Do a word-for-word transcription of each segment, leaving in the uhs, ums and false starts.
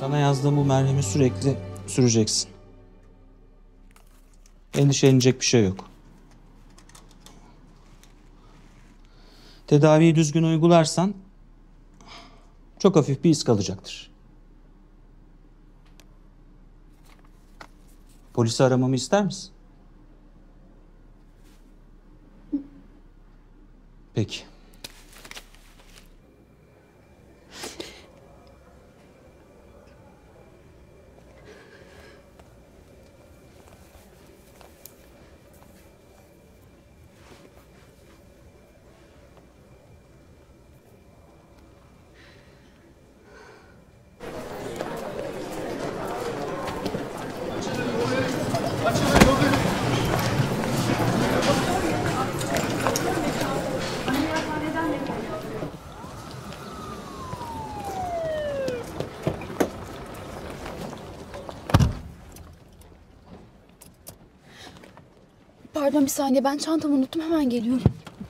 Sana yazdığım bu merhemi sürekli süreceksin. Endişelenecek bir şey yok. Tedaviyi düzgün uygularsan çok hafif bir iz kalacaktır. Polisi aramamı ister misin? Peki. Pardon bir saniye, ben çantamı unuttum, hemen geliyorum.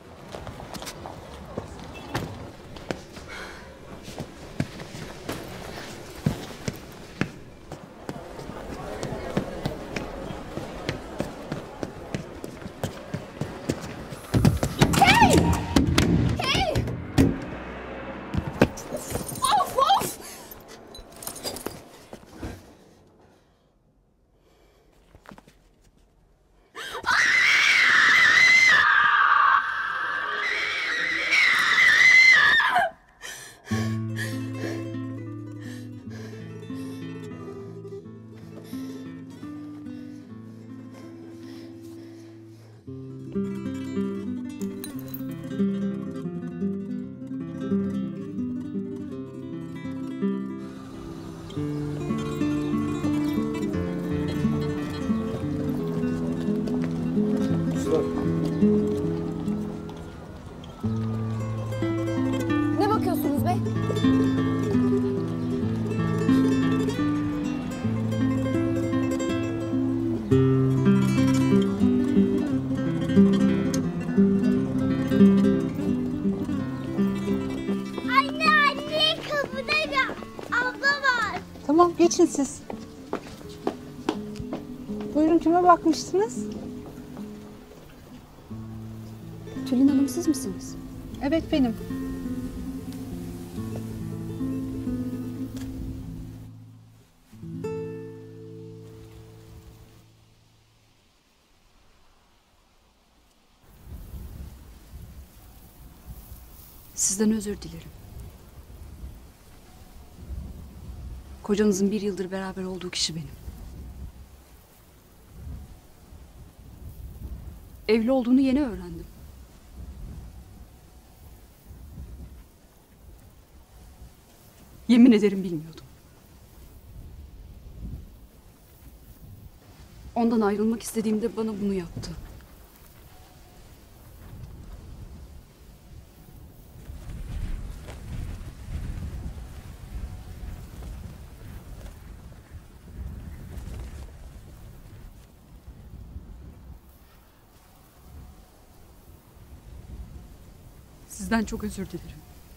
Hey! Hey! Of of! Ne bakıyorsunuz be? Anne anne, kapıda bir abla var. Tamam, geçin siz. Buyurun, kime bakmıştınız? Tülin Hanım, siz misiniz? Evet, benim. Sizden özür dilerim. Kocanızın bir yıldır beraber olduğu kişi benim. Evli olduğunu yeni öğrendim. Yemin ederim bilmiyordum. Ondan ayrılmak istediğimde bana bunu yaptı. Sizden çok özür dilerim.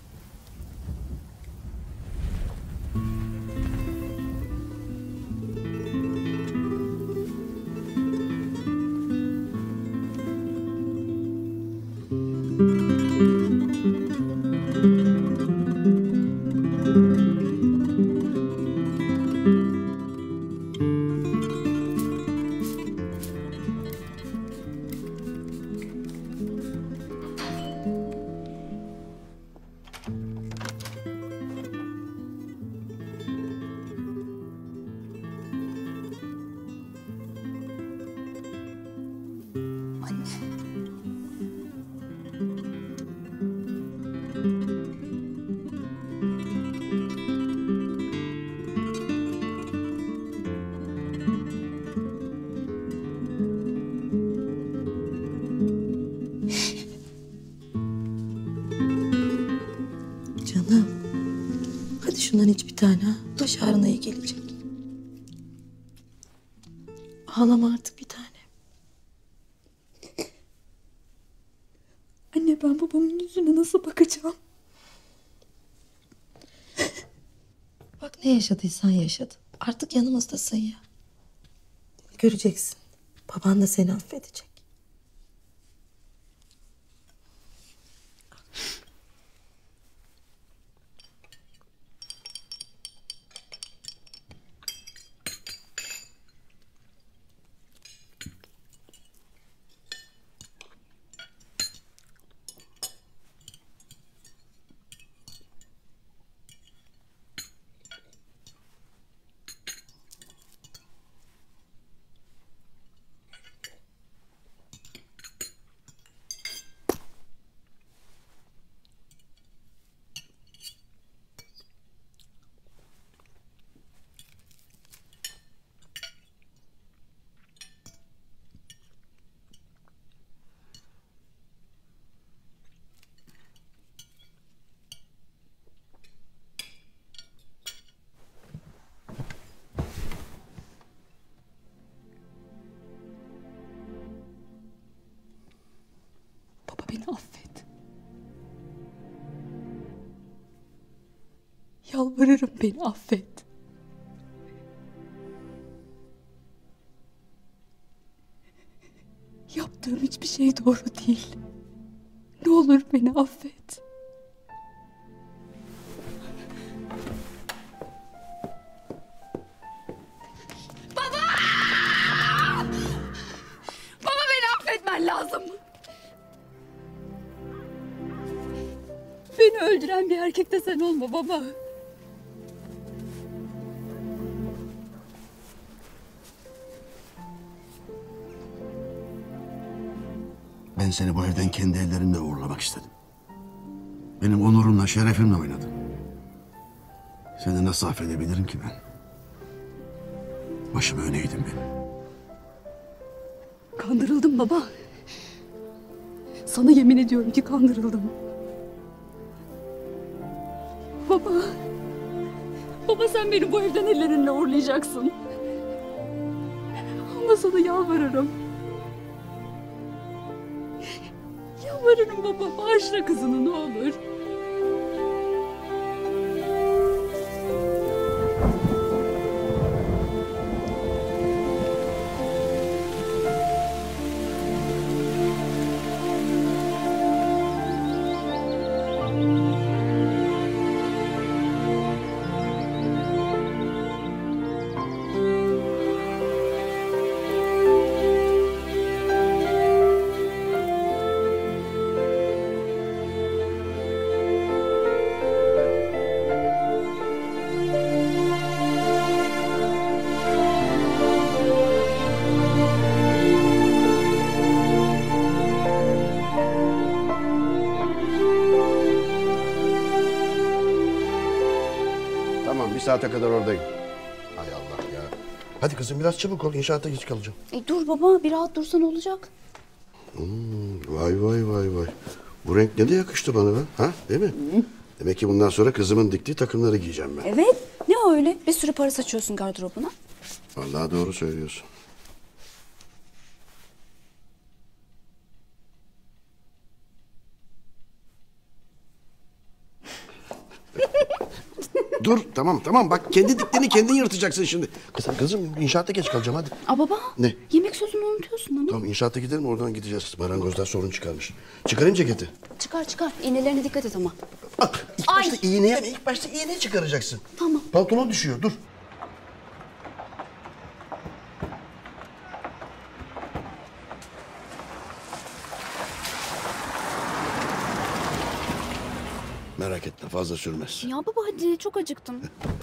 Canım. Hadi şundan iç bir tane ha. Baş ağrına iyi gelecek. Ağlama artık bir tane. Anne, ben babamın yüzüne nasıl bakacağım? Bak Bak ne yaşadıysan yaşadın. Artık yanımızdasın ya. Göreceksin. Baban da seni affedecek. Baba beni affet. Yalvarırım beni affet. Yaptığım hiçbir şey doğru değil. Ne olur beni affet. Baba! Baba beni affetmen lazım. Beni öldüren bir erkek de sen olma baba. Ben seni bu evden kendi ellerimle uğurlamak istedim. Benim onurumla, şerefimle oynadın. Seni nasıl affedebilirim ki ben? Başımı öne eğdin benim. Kandırıldım baba. Sana yemin ediyorum ki kandırıldım. Baba. Baba sen beni bu evden ellerinle uğurlayacaksın. Ama sana yalvarırım. Yalvarırım baba, bağışla kızını ne olur. Tamam, bir saate kadar oradayım. Hay Allah ya. Hadi kızım biraz çabuk ol, inşaatta geç kalacağım. E dur baba, bir rahat dursan olacak. Hmm, vay vay vay vay. Bu renk ne de yakıştı bana be, ha? Değil mi? Hı. Demek ki bundan sonra kızımın diktiği takımları giyeceğim ben. Evet, ne öyle? Bir sürü para saçıyorsun gardırobuna. Vallahi doğru söylüyorsun. Dur tamam tamam bak kendi diktiğini kendin yırtacaksın şimdi. Kızım kızım inşaatta geç kalacağım hadi. Aa baba. Ne? Yemek sözünü unutuyorsun ama. Tamam inşaatta gidelim oradan gideceğiz. Marangozlar sorun çıkarmış. Çıkarayım ceketi. Çıkar çıkar. İğnelerine dikkat et ama. Bak ilk Ay. başta iğneye mi? İlk başta iğneyi çıkaracaksın. Tamam. Pantolon düşüyor dur. Merak etme fazla sürmez. Ya baba hadi çok acıktım.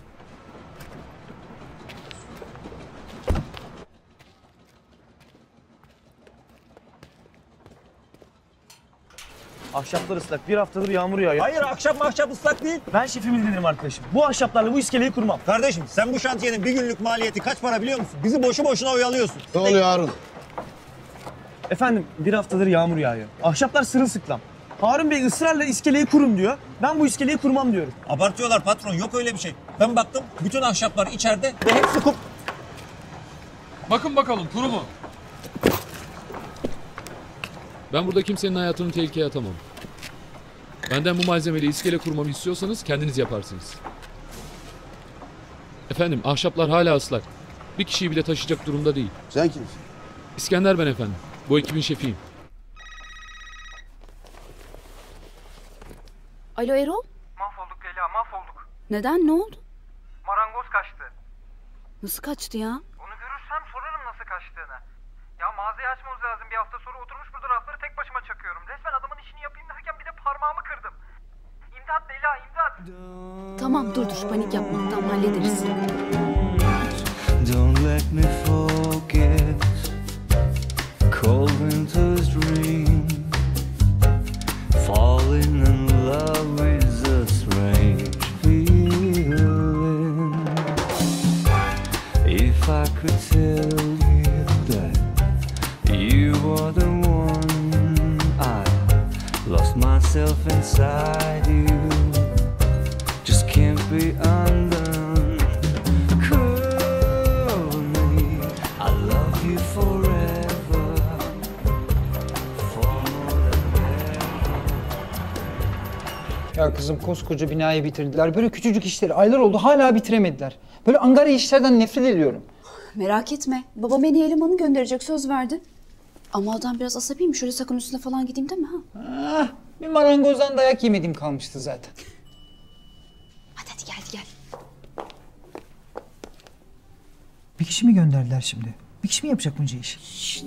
Ahşaplar ıslak. Bir haftadır yağmur yağıyor. Hayır akşam akşam ıslak değil. Ben şefimi dinlerim arkadaşım. Bu ahşaplarla bu iskeleyi kurmam. Kardeşim sen bu şantiyenin bir günlük maliyeti kaç para biliyor musun? Bizi boşu boşuna oyalıyorsun. Ne oluyor Harun? Efendim bir haftadır yağmur yağıyor. Ahşaplar sırılsıklam. Harun Bey ısrarla iskeleyi kurun diyor. Ben bu iskeleyi kurmam diyorum. Abartıyorlar patron yok öyle bir şey. Ben baktım bütün ahşaplar içeride ve hepsi kup. Bakın bakalım kuru mu? Ben burada kimsenin hayatını tehlikeye atamam. Benden bu malzemeyle iskele kurmamı istiyorsanız kendiniz yaparsınız. Efendim ahşaplar hala ıslak. Bir kişiyi bile taşıyacak durumda değil. Sen kimsin? İskender ben efendim. Bu ekibin şefiyim. Alo Erol. Mahvolduk Leyla, mahvolduk. Neden? Ne oldu? Marangoz kaçtı. Nasıl kaçtı ya? Onu görürsem sorarım nasıl kaçtığını. Ya mağazayı açmamız lazım. Bir hafta sonra oturmuş burada rafları tek başıma çakıyorum. Resmen adamın işini yapayım derken bir de parmağımı kırdım. İmdat Leyla, imdat. Tamam dur dur panik yapma. Tamam hallederiz. Don't let me forget cold winter's dream. Falling in love is a strange feeling. If I could tell you that you are the one, I lost myself inside you. Just can't be undone. Call me, I love you forever. For more than ever. Ya kızım koskoca binayı bitirdiler. Böyle küçücük işleri aylar oldu hala bitiremediler. Böyle angarya işlerden nefret ediyorum. Merak etme. Babam en iyi elemanı gönderecek söz verdi. Ama adam biraz asabiymiş. Şöyle sakın üstüne falan gideyim deme ha. Ah, bir marangozdan dayak yemediğim kalmıştı zaten. Hadi hadi gel gel. Bir kişi mi gönderdiler şimdi? Bir kişi mi yapacak bunca işi? Şşt.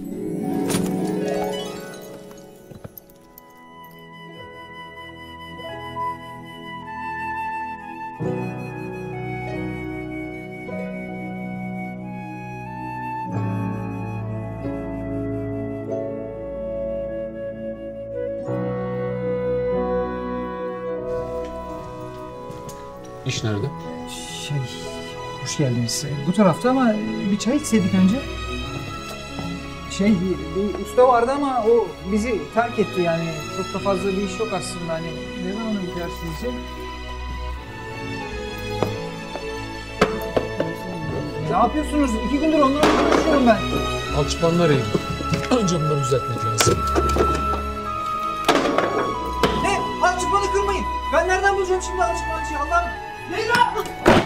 İş nerede? Şey, hoş geldiniz. Bu tarafta ama bir çay içseydik önce. Şey, bir usta vardı ama o bizi terk etti yani. Çok da fazla bir iş yok aslında hani. Ne zaman gider sizce? Ne yapıyorsunuz? İki gündür onlarla konuşuyorum ben. Alçıpanlar eğim. Önce bunları düzeltmek lazım. Ne? Alçıpanı kırmayın. Ben nereden bulacağım şimdi alçıpanı? Allah'ım. Leyla!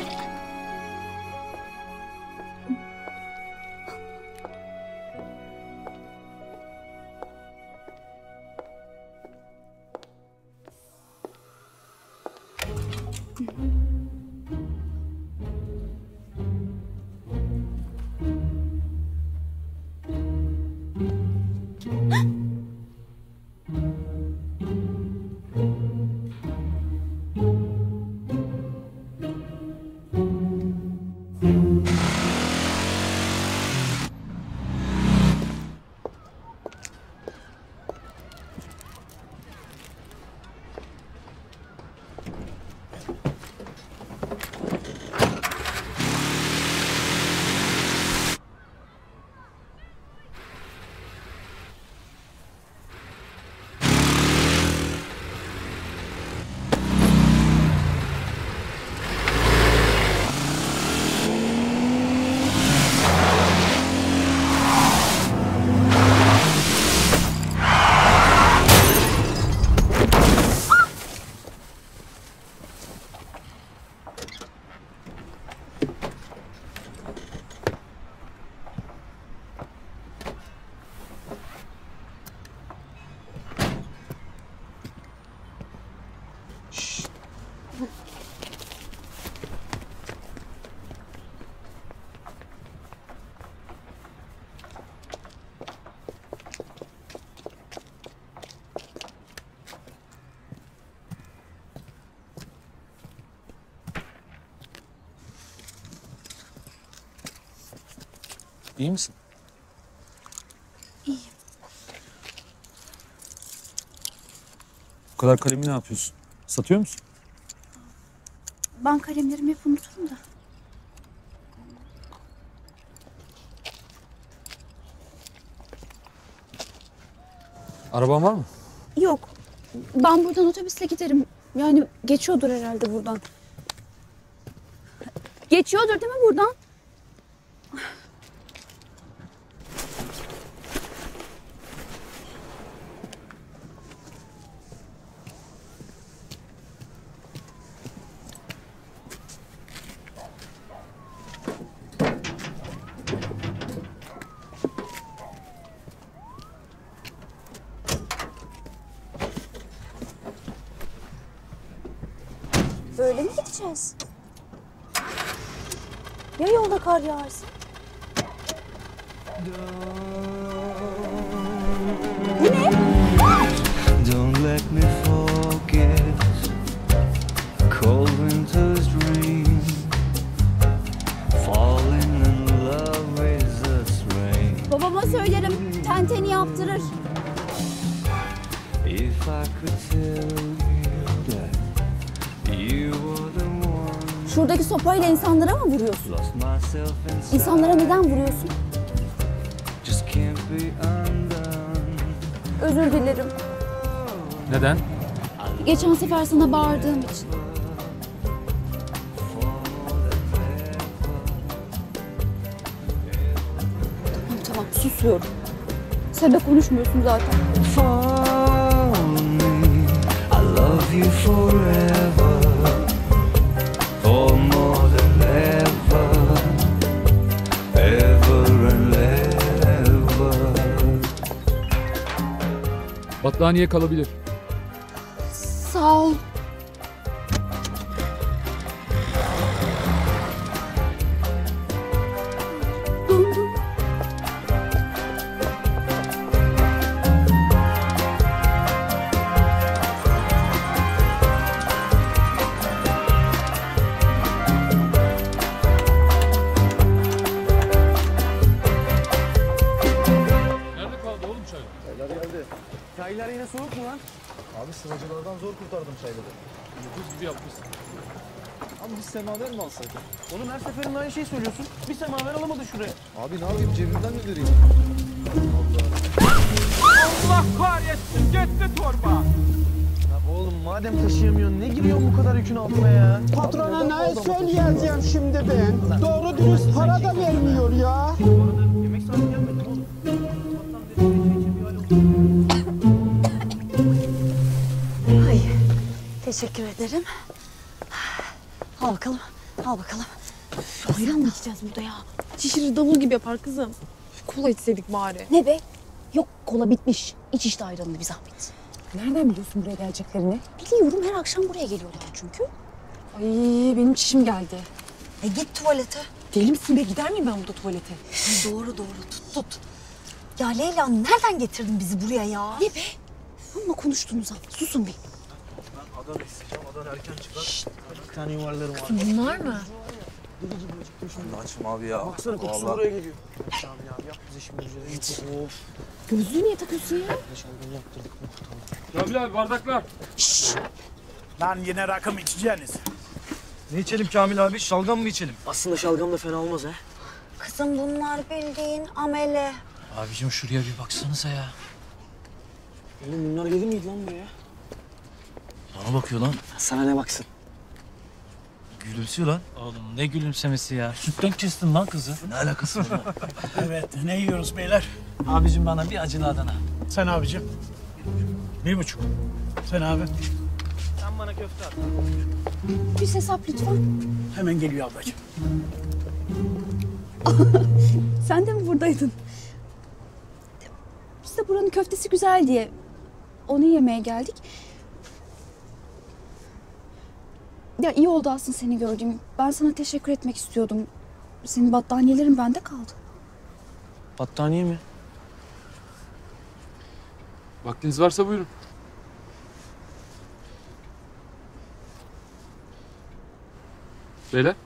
İyi misin? İyiyim. Bu kadar kalemi ne yapıyorsun? Satıyor musun? Ben kalemlerimi hep unuturum da. Araban var mı? Yok. Ben buradan otobüsle giderim. Yani geçiyordur herhalde buradan. Geçiyordur değil mi buradan? Böyle mi gideceğiz? Ya yolda kar yağarsa? Bu ne? Don't let me forget cold winter's dream. Falling in love with the rain. Babama söylerim, tenteni yaptırır. If I could tell you that you were the one. Şuradaki sopayla insanlara mı vuruyorsun? Lost myself inside. İnsanlara neden vuruyorsun? Just can't be undone. Özür dilerim. Neden? Geçen sefer sana bağırdığım için. Tamam tamam susuyorum. Sen de konuşmuyorsun zaten. For me, I love you forever. For more than ever. Ever and ever. Battaniye kalabilir. Sağ ol. Dondum. Nerede kaldı oğlum çay? Çaylar geldi. Çaylar yine soğuk mu lan? Abi sıvacılardan zor kurtardım çayları. Dokuz gibi yapmışsın. Abi biz semaver mi alsaydık? Oğlum her seferinde aynı şeyi söylüyorsun. Bir semaver alamadı şuraya. Abi ne yapayım cebimden mi vereyim? Allah kahretsin gitti torba. Ya oğlum madem taşıyamıyorsun ne giriyorsun bu kadar yükün altına ya? Patrona ne söyleyeceğim şimdi ben? Doğru dürüst para da vermiyor ya. Yemek saati gelmedi oğlum. Ay, teşekkür ederim. Al bakalım, al bakalım. Ayran mı içeceğiz burada ya? Şişirir davul gibi yapar kızım. Kola içseydik bari. Ne be? Yok kola bitmiş. İç işte ayranını bir zahmet. Nereden biliyorsun buraya geleceklerini? Biliyorum her akşam buraya geliyorlar çünkü. Ay benim çişim geldi. E git tuvalete. Deli misin be? Gider miyim ben burada tuvalete? Ay, doğru doğru tut tut. Ya Leyla nereden getirdin bizi buraya ya? Ne be? Amma konuştunuz ha. Susun bir. Ben Adana isteyeceğim. Adana erken çıkar. Şşt. Bir tane yuvarlarım var. Bunlar mı? Ben açım abi ya. Baksana kokusu Vallahi. buraya geliyor. Tamam ya yap bize şimdi güzel. Of. Gözlüğü niye takıyorsun ya? Şalgam yaptırdık mı? Kamil abi bardaklar. Lan yine rakı mı içeceksiniz? Ne içelim Kamil abi? Şalgam mı içelim? Aslında şalgam da fena olmaz ha. Kızım bunlar bildiğin amele. Abicim şuraya bir baksanıza ya. Oğlum bunlar gelir miydi lan buraya? Bana bakıyor lan. Sana ne baksın? Gülümsüyor lan. Oğlum ne gülümsemesi ya. Sütten kestin lan kızı. Ne alakası var lan? Evet ne yiyoruz beyler? Abicim bana bir acılı Adana. Sen abicim. Bir buçuk. Sen abi. Sen bana köfte at. Bir hesap lütfen. Hemen geliyor ablacığım. Sen de mi buradaydın? Biz de buranın köftesi güzel diye onu yemeye geldik. Ya iyi oldu aslında seni gördüğüm. Ben sana teşekkür etmek istiyordum. Senin battaniyelerin bende kaldı. Battaniye mi? Vaktiniz varsa buyurun. Beyler.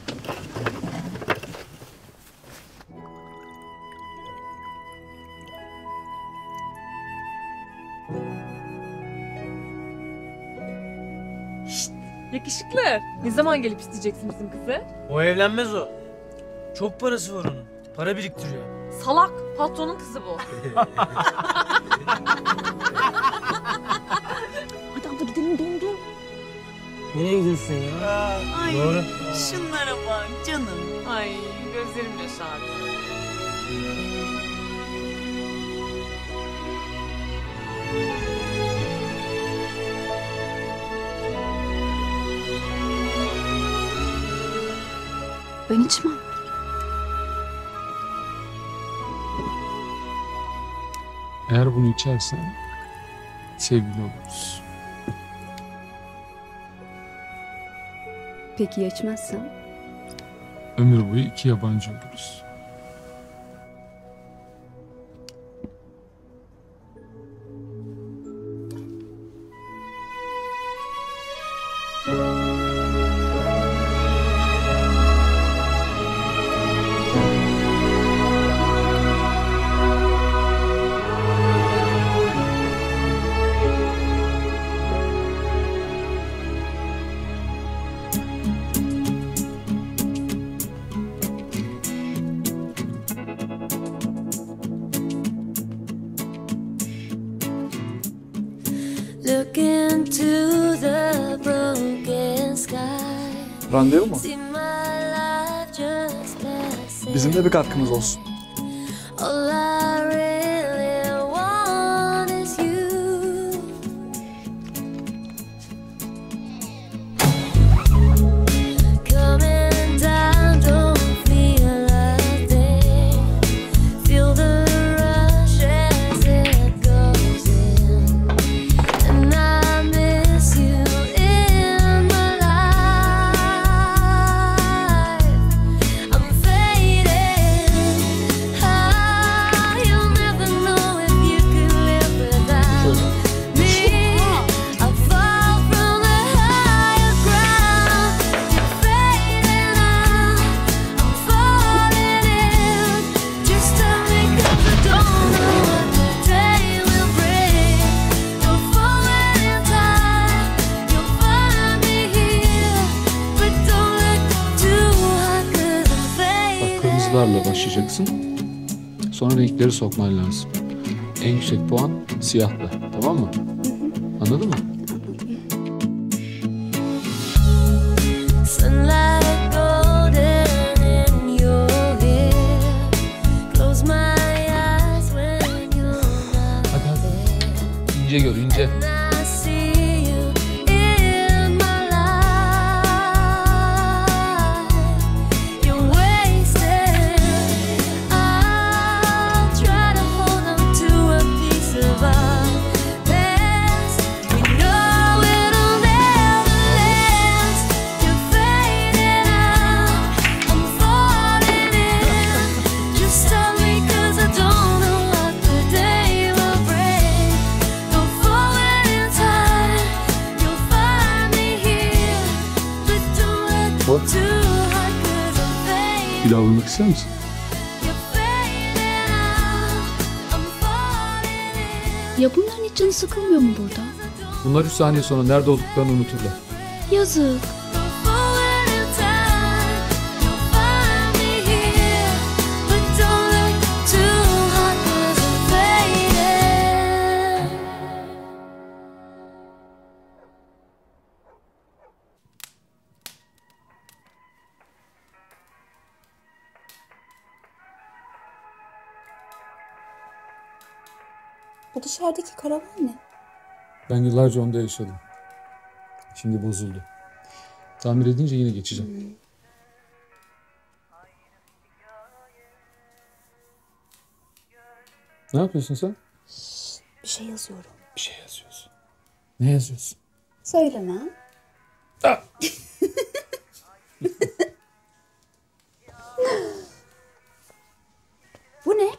Yakışıklı. Ne zaman gelip isteyeceksin bizim kızı? O evlenmez o. Çok parası var onun. Para biriktiriyor. Salak. Patronun kızı bu. Hadi abla gidelim dondu. Nereye gidiyorsun ya? Ay, Doğru. şunlara bak canım. Ay gözlerim yaşardı. Ben içmem. Eğer bunu içersen sevgili oluruz. Peki ya içmezsem? Ömür boyu iki yabancı oluruz. Look into the broken sky. Randevu mu? See my life just passing. Bizim de bir katkımız olsun. All I really want is you. Coming down, don't feel a thing. Feel the rush as it goes in. And I miss you in my life. I'm fading. Ah, you'll never know if you could live without me. I fall from the higher ground. You're fading out. I'm falling in. Just tell me 'cause I don't know what the day will bring. You'll forward in time. You'll find me here. But don't look too hard 'cause I'm fading. Bak, kırmızılarla başlayacaksın. Sonra renkleri sokman lazım. En yüksek puan siyahla. Tamam mı? Anladın mı? Sunlight golden in your hair. Close my eyes when you're not Hadi hadi. İnce gör ince. I see you in my life. You're wasted. I'll try to hold on to a piece of our past. We know it'll never last. You're fading out. I'm falling in. Just tell me 'cause I don't know what the day will bring. Go forward in time. You'll find me here. But don't look What? too hard 'cause I'm fading. Bir daha vurmak ister misin? Ya bunların hiç canı sıkılmıyor mu burada? Bunlar üç saniye sonra nerede olduklarını unuturlar. Yazık. Bu dışarıdaki karavan ne? Ben yıllarca onda yaşadım. Şimdi bozuldu. Tamir edince yine geçeceğim. Ne yapıyorsun sen? Bir şey yazıyorum. Bir şey yazıyorsun. Ne yazıyorsun? Söyleme. Bu ne?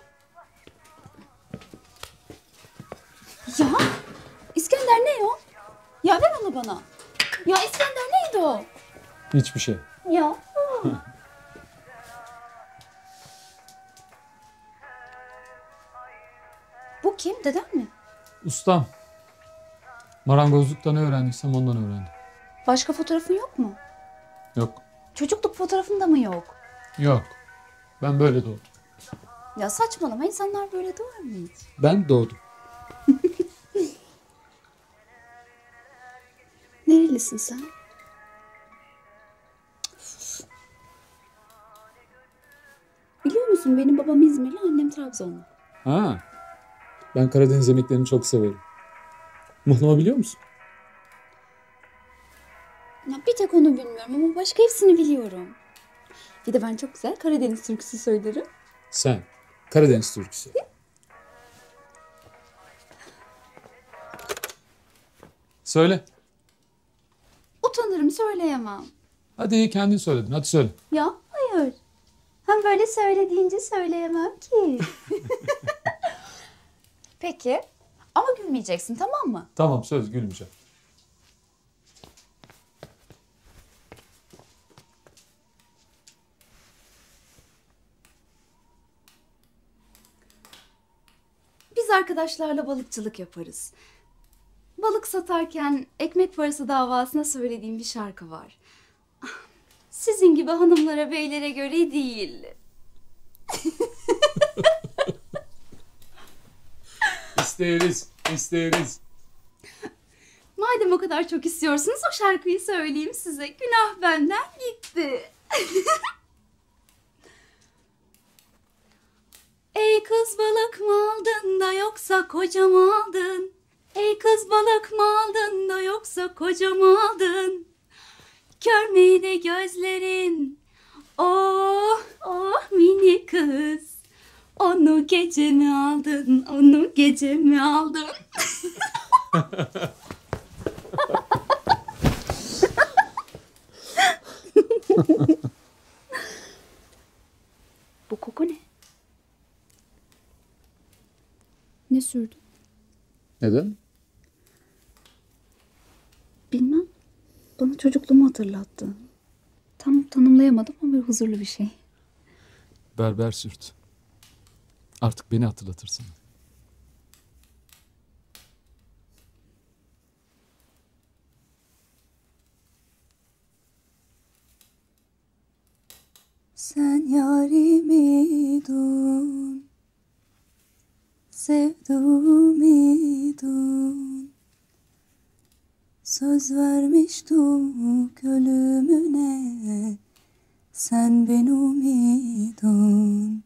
Ya İskender ne o? Ya ver onu bana. Ya İskender neydi o? Hiçbir şey. Ya. Bu kim? Dedem mi? Ustam. Marangozlukta ne öğrendiysem ondan öğrendim. Başka fotoğrafın yok mu? Yok. Çocukluk fotoğrafında mı yok? Yok. Ben böyle doğdum. Ya saçmalama, insanlar böyle doğar mı hiç? Ben doğdum. Nerelisin sen? Biliyor musun benim babam İzmirli, annem Trabzonlu. Ha. Ben Karadeniz yemeklerini çok severim. Mıhlama biliyor musun? Ya bir tek onu bilmiyorum ama başka hepsini biliyorum. Bir de ben çok güzel Karadeniz türküsü söylerim. Sen. Karadeniz türküsü. Söyle. Utanırım, söyleyemem. Hadi kendin söyledin. Hadi söyle. Ya hayır. Hem böyle söylediğince söyleyemem ki. Peki. Ama gülmeyeceksin, tamam mı? Tamam, söz, gülmeyeceğim. Biz arkadaşlarla balıkçılık yaparız. Balık satarken ekmek parası davasına söylediğim bir şarkı var. Sizin gibi hanımlara, beylere göre değil. İsteriz, isteriz. Madem o kadar çok istiyorsunuz o şarkıyı söyleyeyim size. Günah benden gitti. Ey kız balık mı aldın da yoksa koca mı aldın? Ey kız balık mı aldın da yoksa koca mı aldın? Kör müydü gözlerin? Oh oh mini kız. Onu gece mi aldın? Onu gece mi aldın? Bu koku ne? Ne sürdün? Neden? Bilmem. Bana çocukluğumu hatırlattı. Tam tanımlayamadım ama böyle huzurlu bir şey. Berber sürt. Artık beni hatırlatırsın. Sen yarimi dun, sevduğumu dun. Söz vermiştik ölümüne, sen benim idun.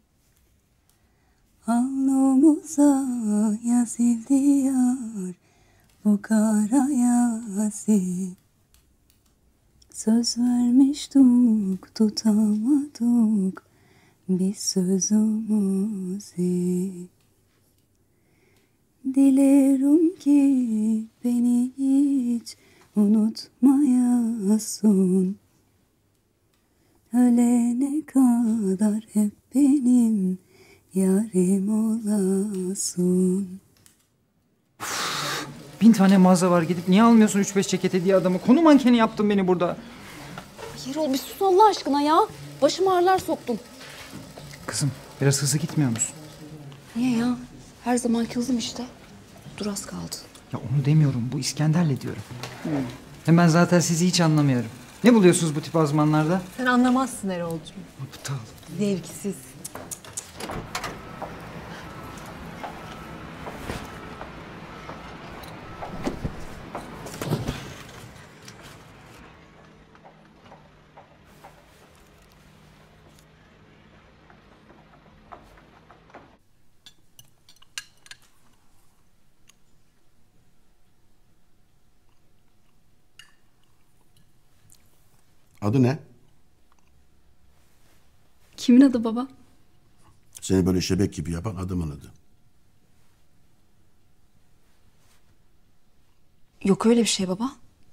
Alnımıza yazıldı yar, bu kara yazı. Söz vermiştik, tutamadık biz sözümüzü. Dilerim ki beni hiç unutmayasın. Ölene kadar hep benim yarim olasın. Bin tane mağaza var, gidip niye almıyorsun üç beş ceket hediye adamı? Konu mankeni yaptın beni burada. Yerol bir sus Allah aşkına ya. Başım ağrılar soktun. Kızım biraz hızlı gitmiyor musun? Niye ya? Her zamanki hızım işte. Dur az kaldı. Ya onu demiyorum, bu İskender'le diyorum. Hmm. Hem ben zaten sizi hiç anlamıyorum. Ne buluyorsunuz bu tip azmanlarda? Sen anlamazsın Erol'cum. Aptal. Zevksiz. Adı ne? Kimin adı baba? Seni böyle şebek gibi yapan adamın adı. Yok öyle bir şey baba.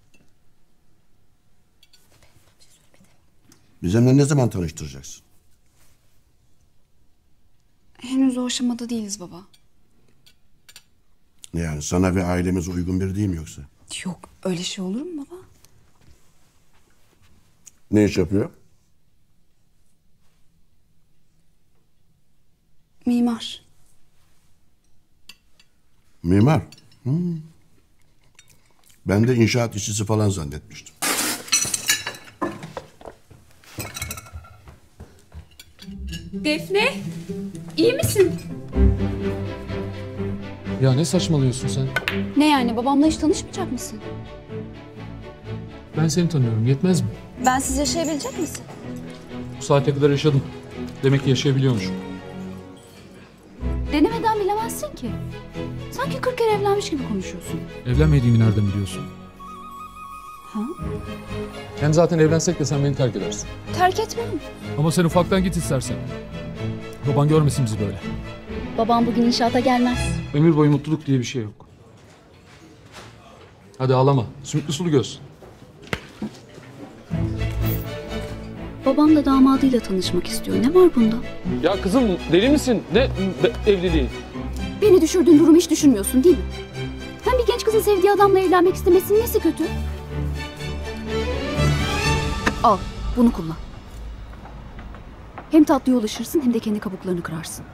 Bizimle ne zaman tanıştıracaksın? Henüz o aşamada değiliz baba. Yani sana ve ailemize uygun biri değil mi yoksa? Yok öyle şey olur mu baba? Ne iş yapıyor? Mimar. Mimar. Hmm. Ben de inşaat işçisi falan zannetmiştim. Defne, iyi misin? Ya ne saçmalıyorsun sen? Ne yani babamla hiç tanışmayacak mısın? Ben seni tanıyorum, yetmez mi? Ben siz yaşayabilecek misin? Bu saate kadar yaşadım. Demek ki yaşayabiliyormuşum. Denemeden bilemezsin ki. Sanki kırk kere evlenmiş gibi konuşuyorsun. Evlenmediğimi nereden biliyorsun? Ha? Hem zaten evlensek de sen beni terk edersin. Terk etmem. Ama sen ufaktan git istersen. Baban görmesin bizi böyle. Babam bugün inşaata gelmez. Ömür boyu mutluluk diye bir şey yok. Hadi ağlama. Sümüklü sulu göz. Babam da damadıyla tanışmak istiyor. Ne var bunda? Ya kızım deli misin? Ne be- evliliği? Beni düşürdüğün durumu hiç düşünmüyorsun değil mi? Hem bir genç kızın sevdiği adamla evlenmek istemesinin nesi kötü? Al, bunu kullan. Hem tatlıya ulaşırsın hem de kendi kabuklarını kırarsın.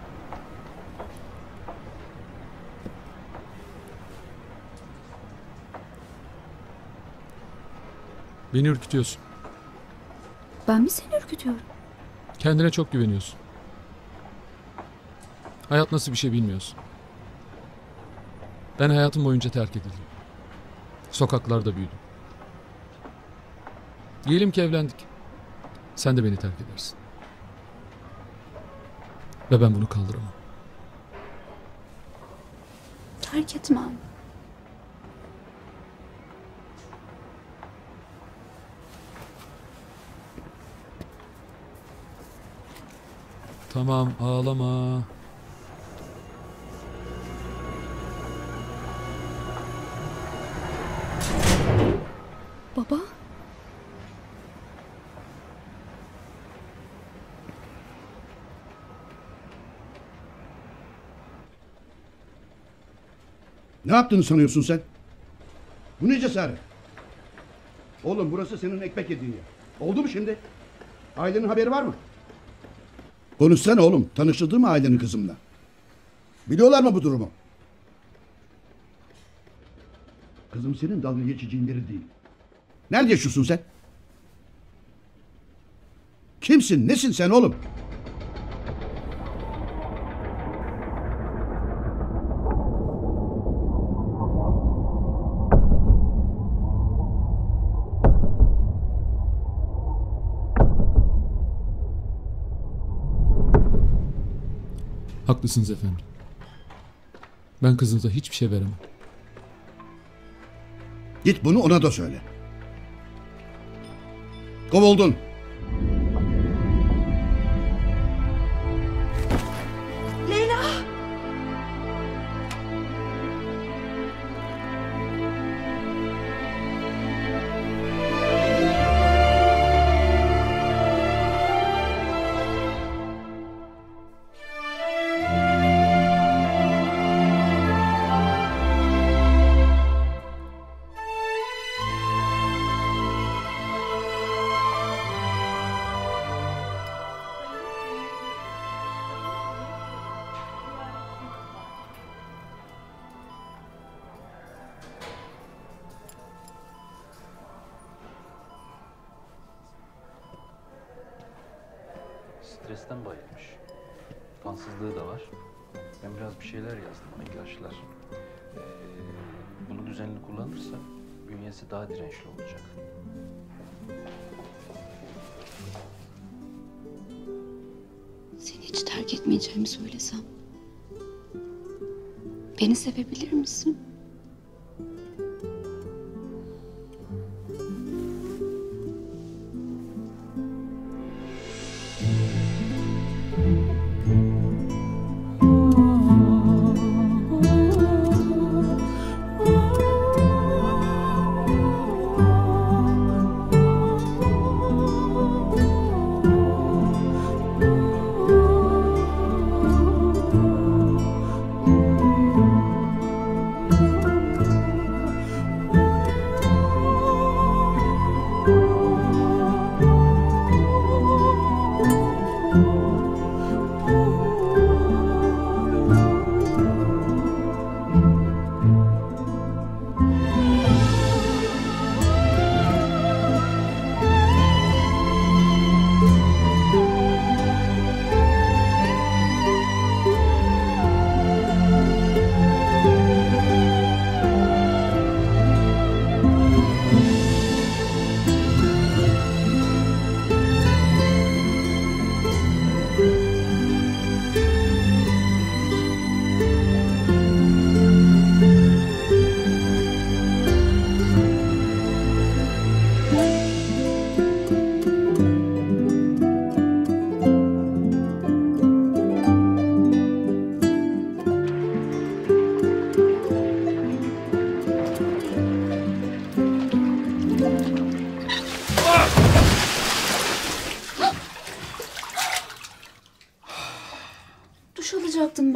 Beni ürkütüyorsun. Ben mi seni ürkütüyorum? Kendine çok güveniyorsun. Hayat nasıl bir şey bilmiyorsun. Ben hayatım boyunca terk edildim. Sokaklarda büyüdüm. Diyelim ki evlendik. Sen de beni terk edersin. Ve ben bunu kaldıramam. Terk etmem. Tamam, ağlama. Baba? Ne yaptığını sanıyorsun sen? Bu ne cesaret? Oğlum burası senin ekmek yediğin yer. Oldu mu şimdi? Ailenin haberi var mı? Konuşsana oğlum. Tanıştırdın mı ailenin kızımla? Biliyorlar mı bu durumu? Kızım senin dalga geçeceğin biri değil. Nerede yaşıyorsun sen? Kimsin? Nesin sen oğlum? Haklısınız efendim. Ben kızınıza hiçbir şey veremem. Git bunu ona da söyle. Kovuldun. Leyla! Stresten bayılmış. Kansızlığı da var. Ben biraz bir şeyler yazdım ona, ilaçlar. Ee, bunu düzenli kullanırsa bünyesi daha dirençli olacak. Seni hiç terk etmeyeceğimi söylesem. Beni sevebilir misin?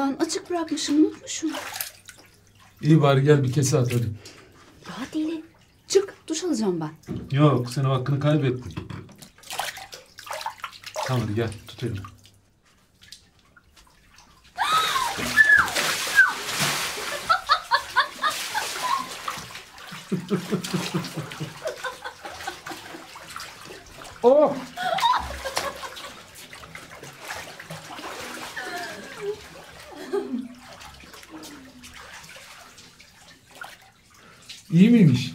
ben açık bırakmışım, unutmuşum. İyi bari gel bir kese at hadi. Ya deli. Çık, duş alacağım ben. Yok sen o hakkını kaybettin. Tamam hadi gel tut elini. Oh! İyi miymiş?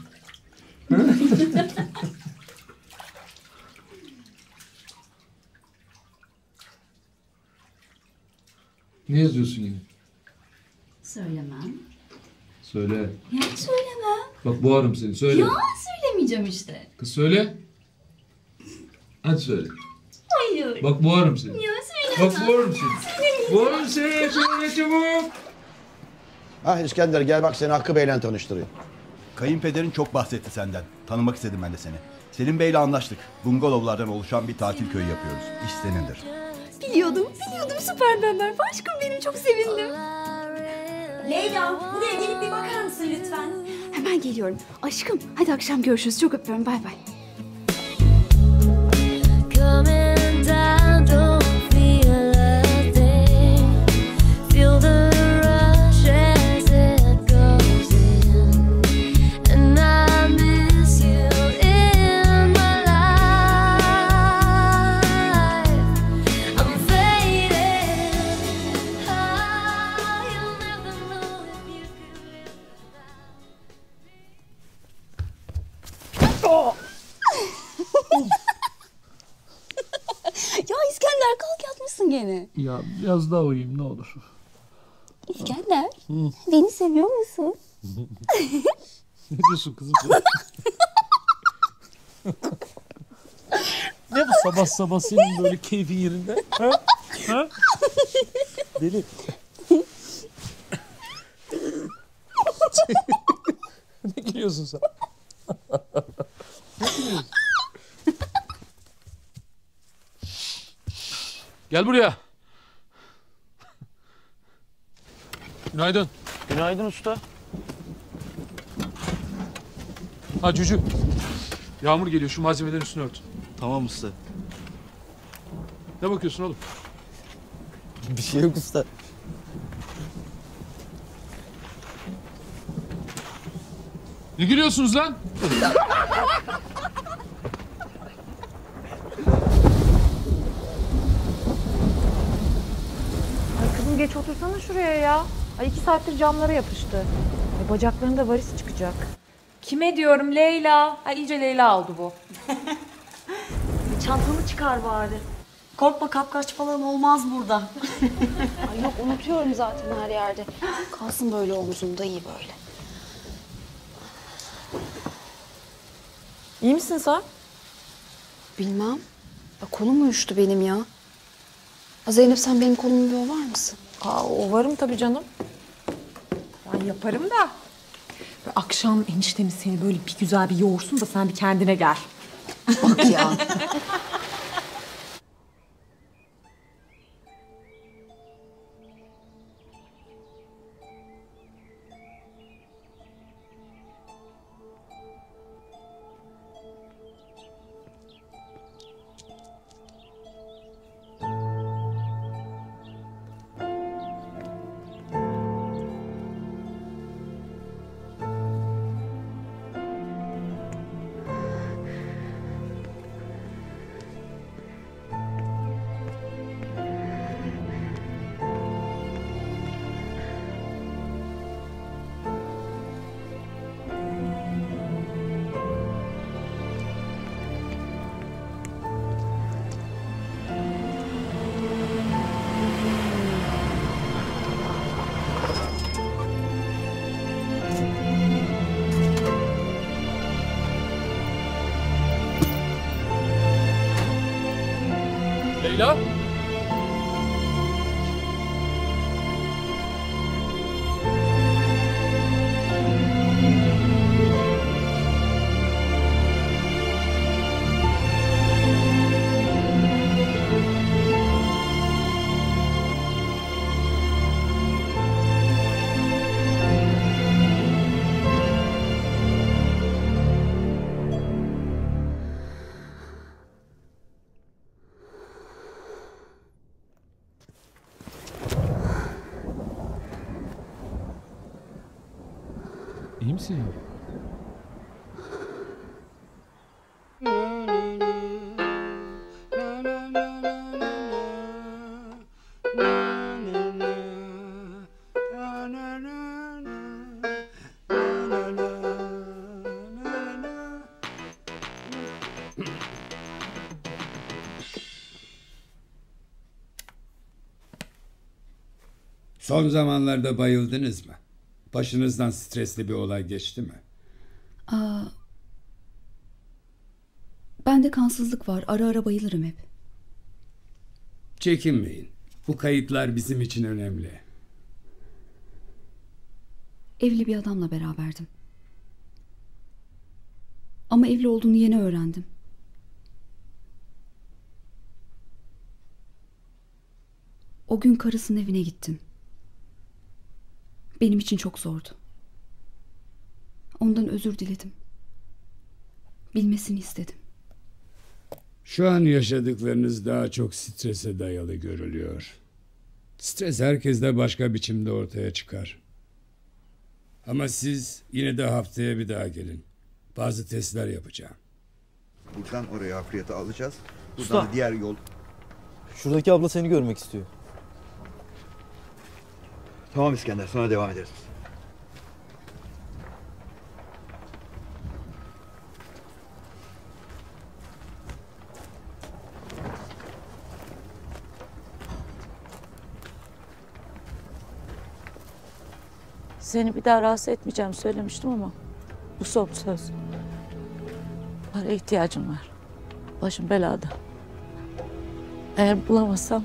Ne yazıyorsun yine? Söylemem. Söyle. Ya söylemem. Bak boğarım seni söyle. Ya söylemeyeceğim işte. Kız söyle. Hadi söyle. Hayır. Bak boğarım seni. Ya söylemem. Bak boğarım seni. Söylemeyeceğim. Boğarım seni. Söyle çabuk. Ah İskender gel bak seni Hakkı Bey'le tanıştırayım. Kayınpederin çok bahsetti senden. Tanımak istedim ben de seni. Selim Bey'le anlaştık. Bungalovlardan oluşan bir tatil köyü yapıyoruz. İş senindir. Biliyordum, biliyordum süper Bember. Aşkım benim çok sevindim. Leyla, buraya gelip bir bakar mısın lütfen? Hemen geliyorum. Aşkım, hadi akşam görüşürüz. Çok öpüyorum, bay bay. Coming down, don't feel a thing. Feel the rush as it goes in, and I miss you in my life. I'm fading. Ah, you'll never know if you could live without. Ya İskender kalk yatmışsın gene. Ya biraz daha uyuyayım ne olur. İskender, beni seviyor musun? Ne diyorsun kızım sen? Ne bu sabah sabah senin böyle keyfin yerinde? Ha? Ha? Deli. Ne gülüyorsun sen? Ne gülüyorsun? Gel buraya. Günaydın. Günaydın usta. Ha Cücü. Yağmur geliyor şu malzemelerin üstünü ört. Tamam usta. Ne bakıyorsun oğlum? Bir şey yok usta. Ne gülüyorsunuz lan? Ay kızım geç otursana şuraya ya. Ay iki saattir camlara yapıştı. Ay bacaklarında varis çıkacak. Kime diyorum Leyla? Ay iyice Leyla oldu bu. Çantanı çıkar bari. Korkma kapkaç falan olmaz burada. Ay yok unutuyorum zaten her yerde. Kalsın böyle omzumda iyi böyle. İyi misin sen? Bilmem. Ya kolum uyuştu benim ya. Ha Zeynep sen benim kolumu bir ovar mısın? Aa, ovarım tabii canım. Ben yaparım da. Böyle akşam eniştemiz seni böyle bir güzel bir yoğursun da sen bir kendine gel. Bak ya. Leyla? misin ya? Son zamanlarda bayıldınız mı? Başınızdan stresli bir olay geçti mi? Aa, bende kansızlık var. Ara ara bayılırım hep. Çekinmeyin. Bu kayıtlar bizim için önemli. Evli bir adamla beraberdim. Ama evli olduğunu yeni öğrendim. O gün karısının evine gittim. Benim için çok zordu. Ondan özür diledim. Bilmesini istedim. Şu an yaşadıklarınız daha çok strese dayalı görülüyor. Stres herkeste başka biçimde ortaya çıkar. Ama siz yine de haftaya bir daha gelin. Bazı testler yapacağım. Buradan oraya hafriyatı alacağız. Buradan Usta. da diğer yol. Şuradaki abla seni görmek istiyor. Tamam İskender, sonra devam ederiz. Seni bir daha rahatsız etmeyeceğim söylemiştim ama bu son söz. Para ihtiyacım var. Başım belada. Eğer bulamazsam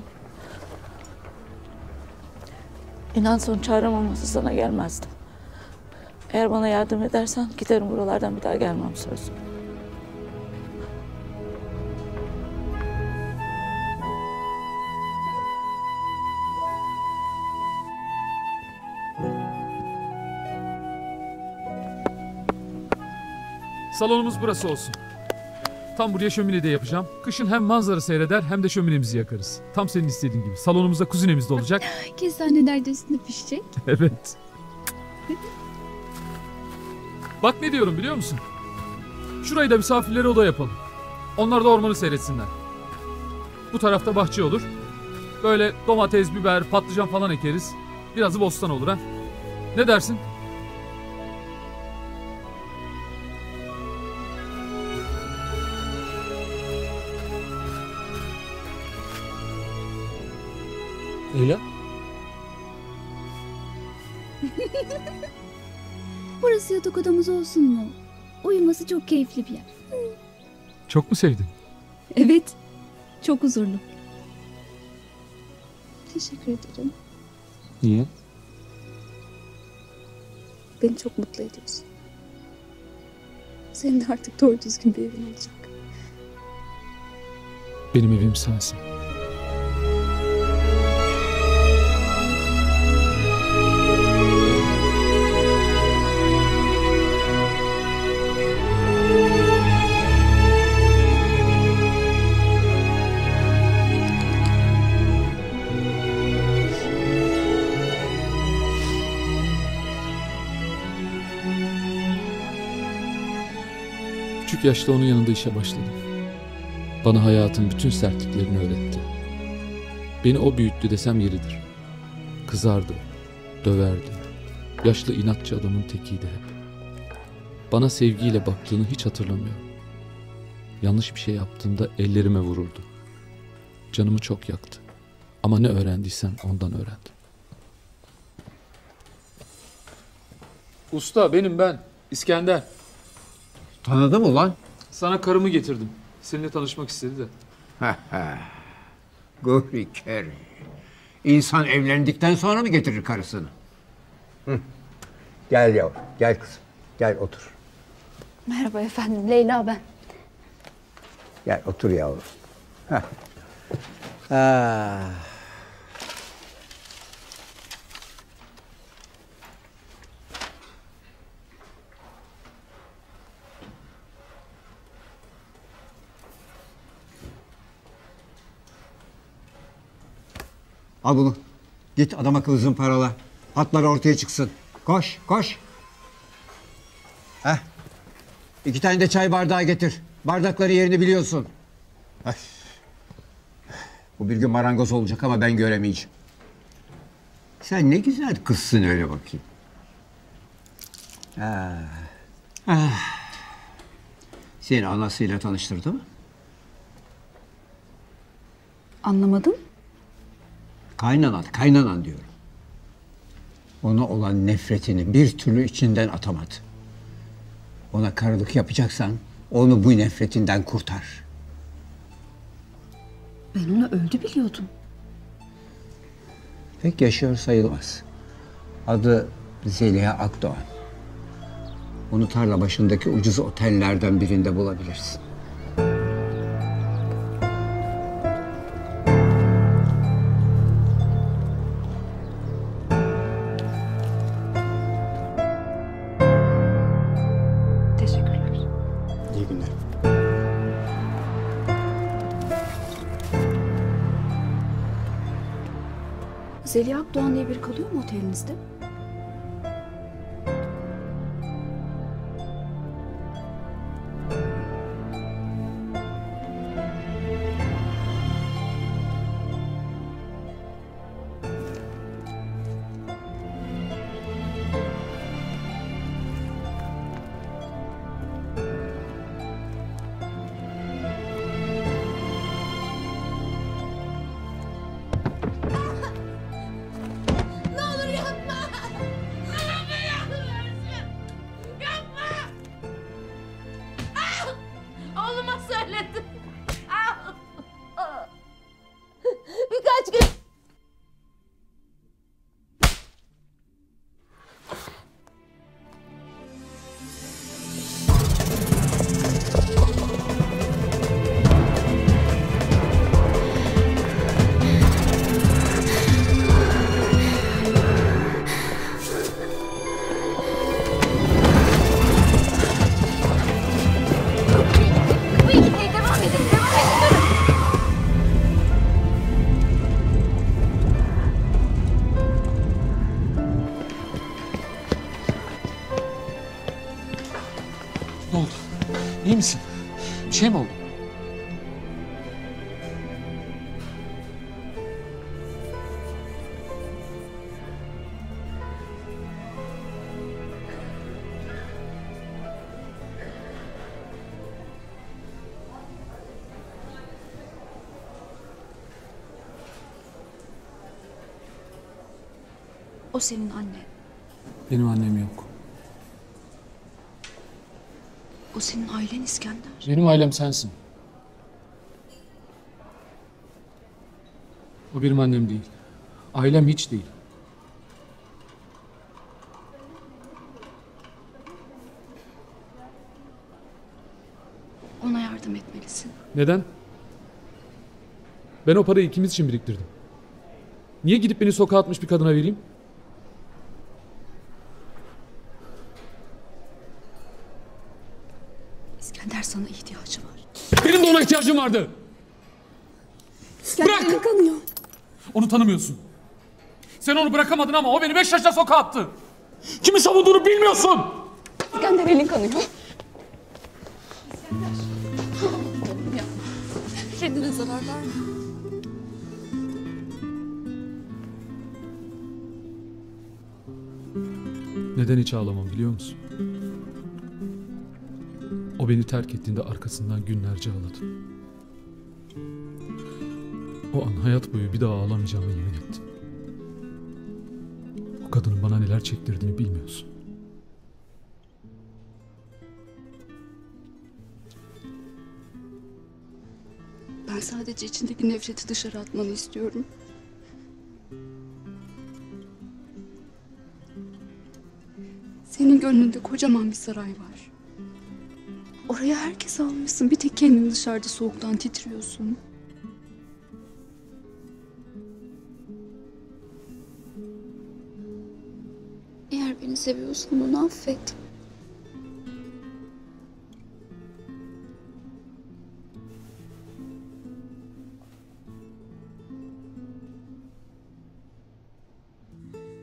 inan son çarem olmasa sana gelmezdim. Eğer bana yardım edersen giderim buralardan bir daha gelmem söz. Salonumuz burası olsun. Tam buraya şömine de yapacağım. Kışın hem manzara seyreder hem de şöminemizi yakarız. Tam senin istediğin gibi. Salonumuzda kuzinemiz de olacak. Kestane nerede üstüne pişecek? Evet. Bak ne diyorum biliyor musun? Şurayı da misafirlere oda yapalım. Onlar da ormanı seyretsinler. Bu tarafta bahçe olur. Böyle domates, biber, patlıcan falan ekeriz. Birazı bostan olur ha. Ne dersin? Leyla? Burası yatak odamız olsun mu? Uyuması çok keyifli bir yer. Çok mu sevdin? Evet. Çok huzurlu. Teşekkür ederim. Niye? Beni çok mutlu ediyorsun. Senin de artık doğru düzgün bir evin olacak. Benim evim sensin. Küçük yaşta onun yanında işe başladım. Bana hayatın bütün sertliklerini öğretti. Beni o büyüttü desem yeridir. Kızardı, döverdi. Yaşlı inatçı adamın tekiydi hep. Bana sevgiyle baktığını hiç hatırlamıyorum. Yanlış bir şey yaptığımda ellerime vururdu. Canımı çok yaktı. Ama ne öğrendiysem ondan öğrendim. Usta benim ben. İskender. Tanıdı mı lan? Sana karımı getirdim. Seninle tanışmak istedi de. Gurriker. İnsan evlendikten sonra mı getirir karısını? Hı. Gel yavrum, gel kızım. Gel otur. Merhaba efendim, Leyla ben. Gel otur yavrum. Heh. Ah. Al bunu. Git adam akıllı zımparala. Hatlar ortaya çıksın. Koş, koş. İki tane de çay bardağı getir. Bardakları yerini biliyorsun. Ay. Bu bir gün marangoz olacak ama ben göremeyeceğim. Sen ne güzel kızsın öyle bakayım. Ah. Ah. Seni anasıyla tanıştırdı mı? Anlamadım. Kaynanan, kaynanan diyorum. Ona olan nefretini bir türlü içinden atamadı. Ona karılık yapacaksan onu bu nefretinden kurtar. Ben onu öldü biliyordum. Pek yaşıyor sayılmaz. Adı Zeliha Akdoğan. Onu tarla başındaki ucuz otellerden birinde bulabilirsin. Teşekkürler. İyi günler. Zeliha Akdoğan diye biri kalıyor mu otelinizde? Ne olur yapma. Bana yardım versin. Yapma. Ah! Oğluma söyledim. Ah! Ah! Birkaç gün. Kapıyı kilitleyin, devam edin, devam edin. Ne oldu? İyi misin? Bir şey mi oldu? O senin annen. Benim annem yok. O senin ailen İskender. Benim ailem sensin. O benim annem değil. Ailem hiç değil. Ona yardım etmelisin. Neden? Ben o parayı ikimiz için biriktirdim. Niye gidip beni sokağa atmış bir kadına vereyim? İskender sana ihtiyacı var. Benim de ona ihtiyacım vardı. İskender'in kanıyor. Onu tanımıyorsun. Sen onu bırakamadın ama o beni beş yaşta sokağa attı. Kimi savunduğunu bilmiyorsun. İskender elin kanıyor. Oğlum yapma. Kendine zarar verme. Neden hiç ağlamam biliyor musun? O beni terk ettiğinde arkasından günlerce ağladım. O an hayat boyu bir daha ağlamayacağıma yemin ettim. O kadının bana neler çektirdiğini bilmiyorsun. Ben sadece içindeki nefreti dışarı atmanı istiyorum. Senin gönlünde kocaman bir saray var. Oraya herkes almışsın. Bir tek kendin dışarıda soğuktan titriyorsun. Eğer beni seviyorsan onu affet.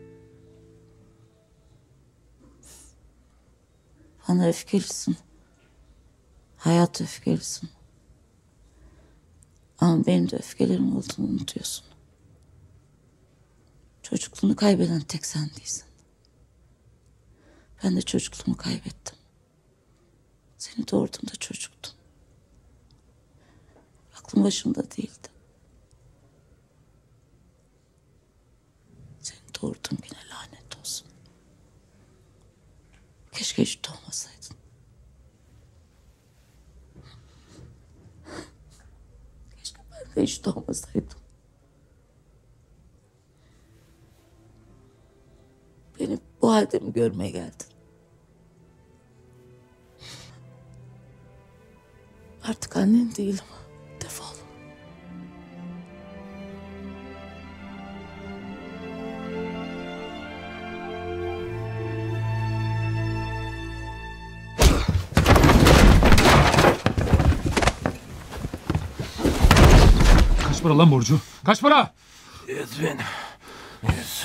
Bana öfkelisin. Hayat öfkelisin. Ama benim de öfkelerim olduğunu unutuyorsun. Çocukluğunu kaybeden tek sen değilsin. Ben de çocukluğumu kaybettim. Seni doğurduğumda çocuktun. Aklım başımda değildi. Seni doğurduğum güne lanet olsun. Keşke hiç doğmasaydın. Keşke ben de hiç doğmasaydım. Beni bu halde mi görmeye geldin? Artık annen değilim. Defol. Kaç para lan borcu? Kaç para? Yüz bin. Yüz.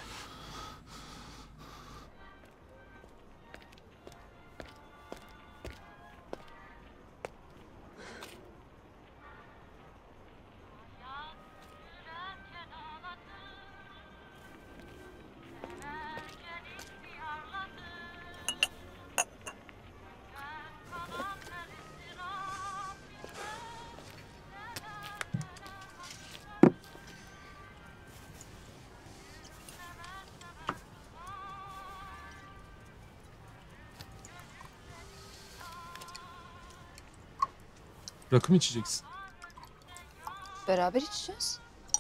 Rakı mı içeceksin? Beraber içeceğiz.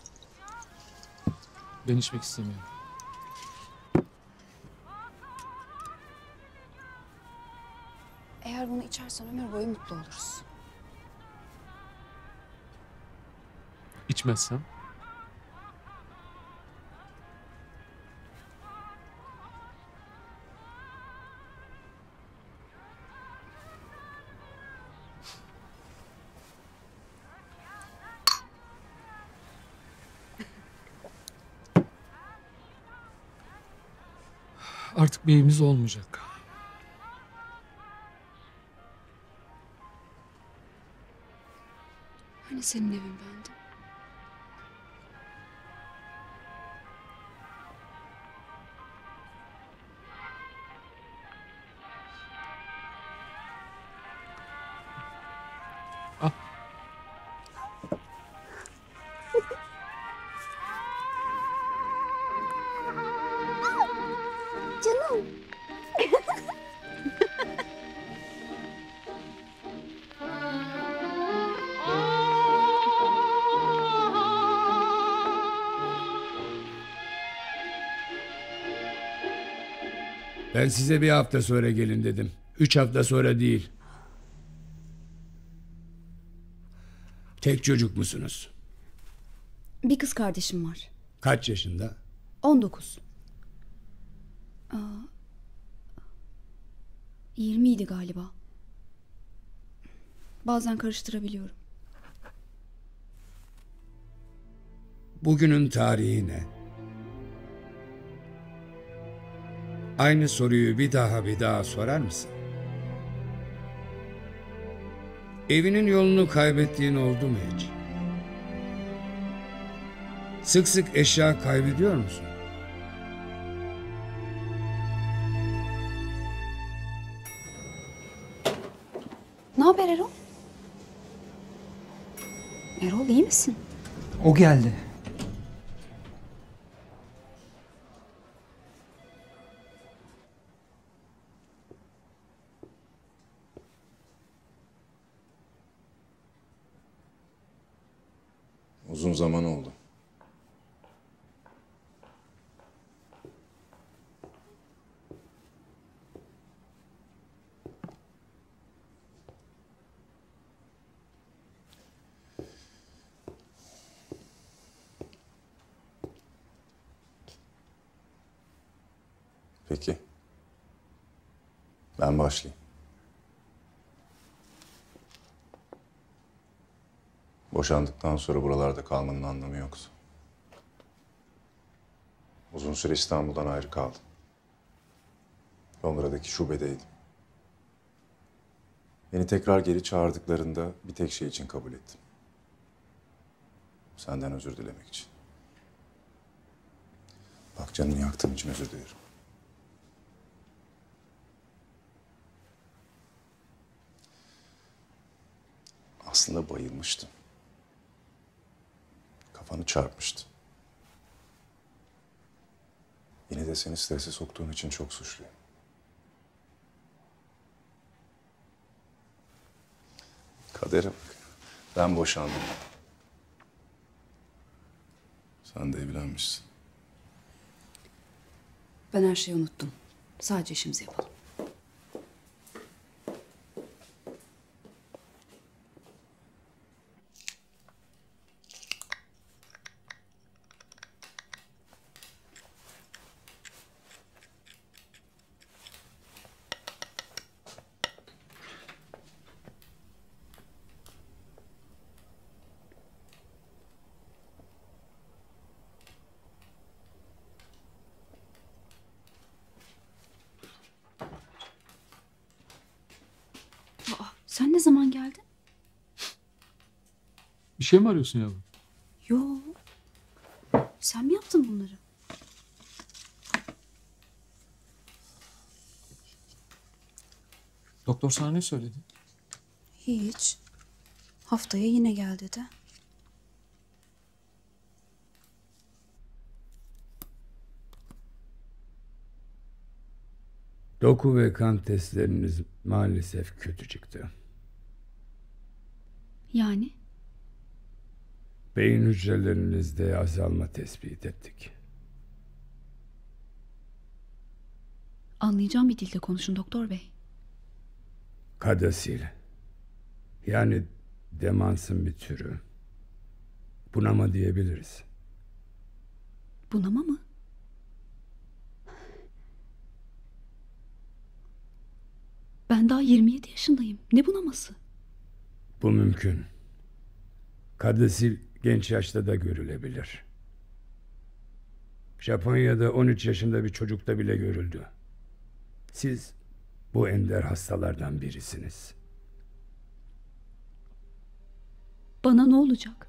Ben içmek istemiyorum. Eğer bunu içersen ömür boyu mutlu oluruz. İçmezsem? Artık bir evimiz olmayacak. Hani senin evin bendim? Canım. Ben size bir hafta sonra gelin dedim. Üç hafta sonra değil. Tek çocuk musunuz? Bir kız kardeşim var. Kaç yaşında? on dokuz. Aa, yirmi idi galiba. Bazen karıştırabiliyorum. Bugünün tarihi ne? Aynı soruyu bir daha bir daha sorar mısın? Evinin yolunu kaybettiğin oldu mu hiç? Sık sık eşya kaybediyor musun? Ne haber Erol? Erol iyi misin? O geldi. Uzun zaman oldu. Peki. Ben başlayayım. Boşandıktan sonra buralarda kalmanın anlamı yoktu. Uzun süre İstanbul'dan ayrı kaldım. Londra'daki şubedeydim. Beni tekrar geri çağırdıklarında bir tek şey için kabul ettim. Senden özür dilemek için. Bak, canını yaktığım için özür dilerim. Aslında bayılmıştım. Kafanı çarpmıştı. Yine de seni strese soktuğum için çok suçluyum. Kadere bak. Ben boşandım. Sen de evlenmişsin. Ben her şeyi unuttum. Sadece işimizi yapalım. Aa, sen ne zaman geldin? Bir şey mi arıyorsun yavrum? Yo. Sen mi yaptın bunları? Doktor sana ne söyledi? Hiç. Haftaya yine gel dedi. Doku ve kan testleriniz maalesef kötü çıktı. Yani? Beyin hücrelerinizde azalma tespit ettik. Anlayacağım bir dilde konuşun doktor bey. Kadasil. Yani demansın bir türü. Bunama diyebiliriz. Bunama mı? Ben daha yirmi yedi yaşındayım. Ne bunaması? Bu mümkün. Kadasil genç yaşta da görülebilir. Japonya'da on üç yaşında bir çocukta bile görüldü. Siz bu ender hastalardan birisiniz. Bana ne olacak?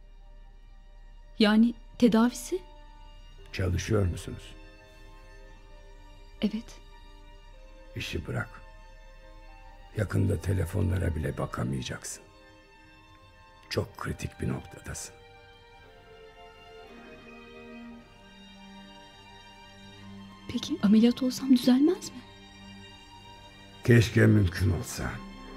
Yani tedavisi? Çalışıyor musunuz? Evet. İşi bırak. Yakında telefonlara bile bakamayacaksın. Çok kritik bir noktadasın. Peki ameliyat olsam düzelmez mi? Keşke mümkün olsa.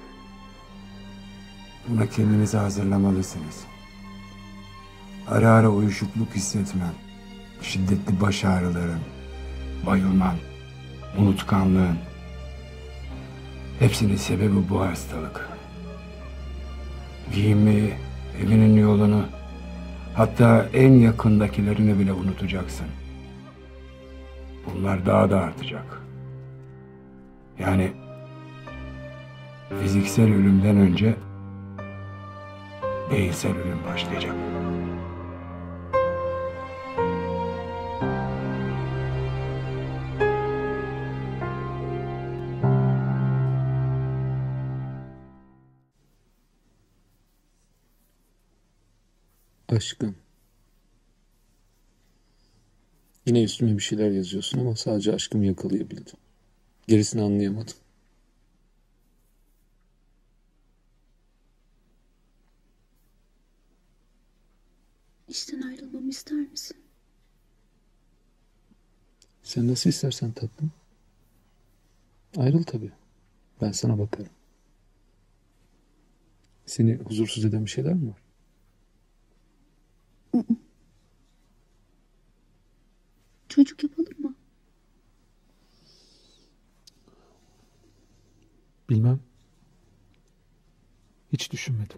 Buna kendinizi hazırlamalısınız. Ara ara uyuşukluk hissetmen, şiddetli baş ağrıların, bayılman, unutkanlığın, hepsinin sebebi bu hastalık. Giyimi, evinin yolunu, hatta en yakındakilerini bile unutacaksın. Bunlar daha da artacak. Yani fiziksel ölümden önce beyinsel ölüm başlayacak. Aşkım. Yine üstüme bir şeyler yazıyorsun ama sadece aşkımı yakalayabildim. Gerisini anlayamadım. İşten ayrılmamı ister misin? Sen nasıl istersen tatlım. Ayrıl tabii. Ben sana bakarım. Seni huzursuz eden bir şeyler mi var? Çocuk yapalım mı? Bilmem. Hiç düşünmedim.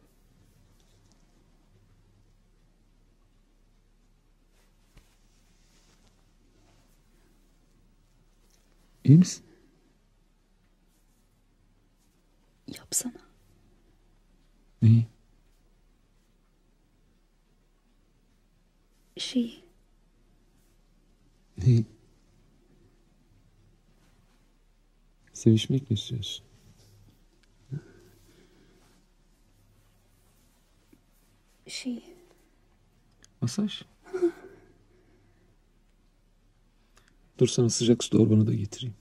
İyi misin? Yapsana. Neyi? Şeyi. Neyi? Sevişmek mi istiyorsun? Şey, Masaj. Dur sana sıcak su torbanı da getireyim.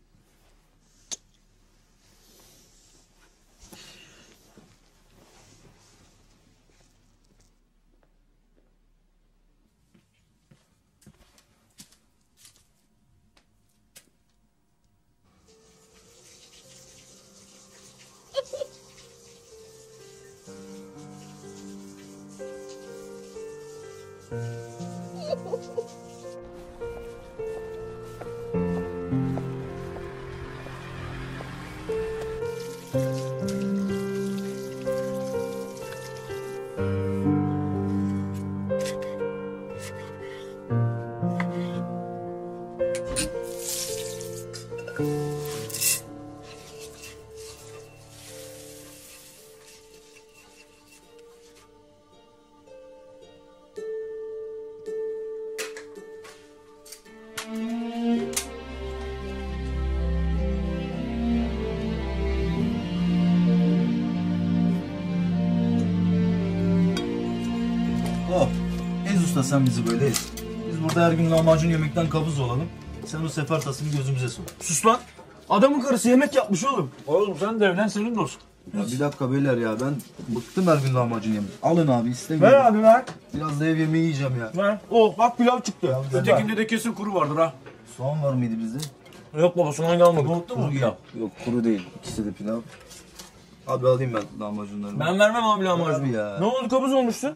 Oh, ez usta sen bizi böyle ez. Biz burada her gün lahmacun yemekten kabız olalım. Sen o sefer tasını gözümüze sok. Sus lan. Adamın karısı yemek yapmış oğlum. Oğlum sen de evlen senin de olsun. Ya bir dakika beyler ya ben bıktım her gün lahmacun yemek. Alın abi istemiyorum. Ver abi ver. Biraz da ev yemeği yiyeceğim ya. Ver. Oh bak pilav çıktı. Ötekinde de kesin kuru vardır ha. Soğan var mıydı bizde? Yok baba soğan gelmedi. Unuttu mu? Kuru pilav. Yok kuru değil. İkisi de pilav. Abi alayım ben lahmacunları. Ben vermem abi lahmacun. Abi ya. Ne oldu kabız olmuşsun?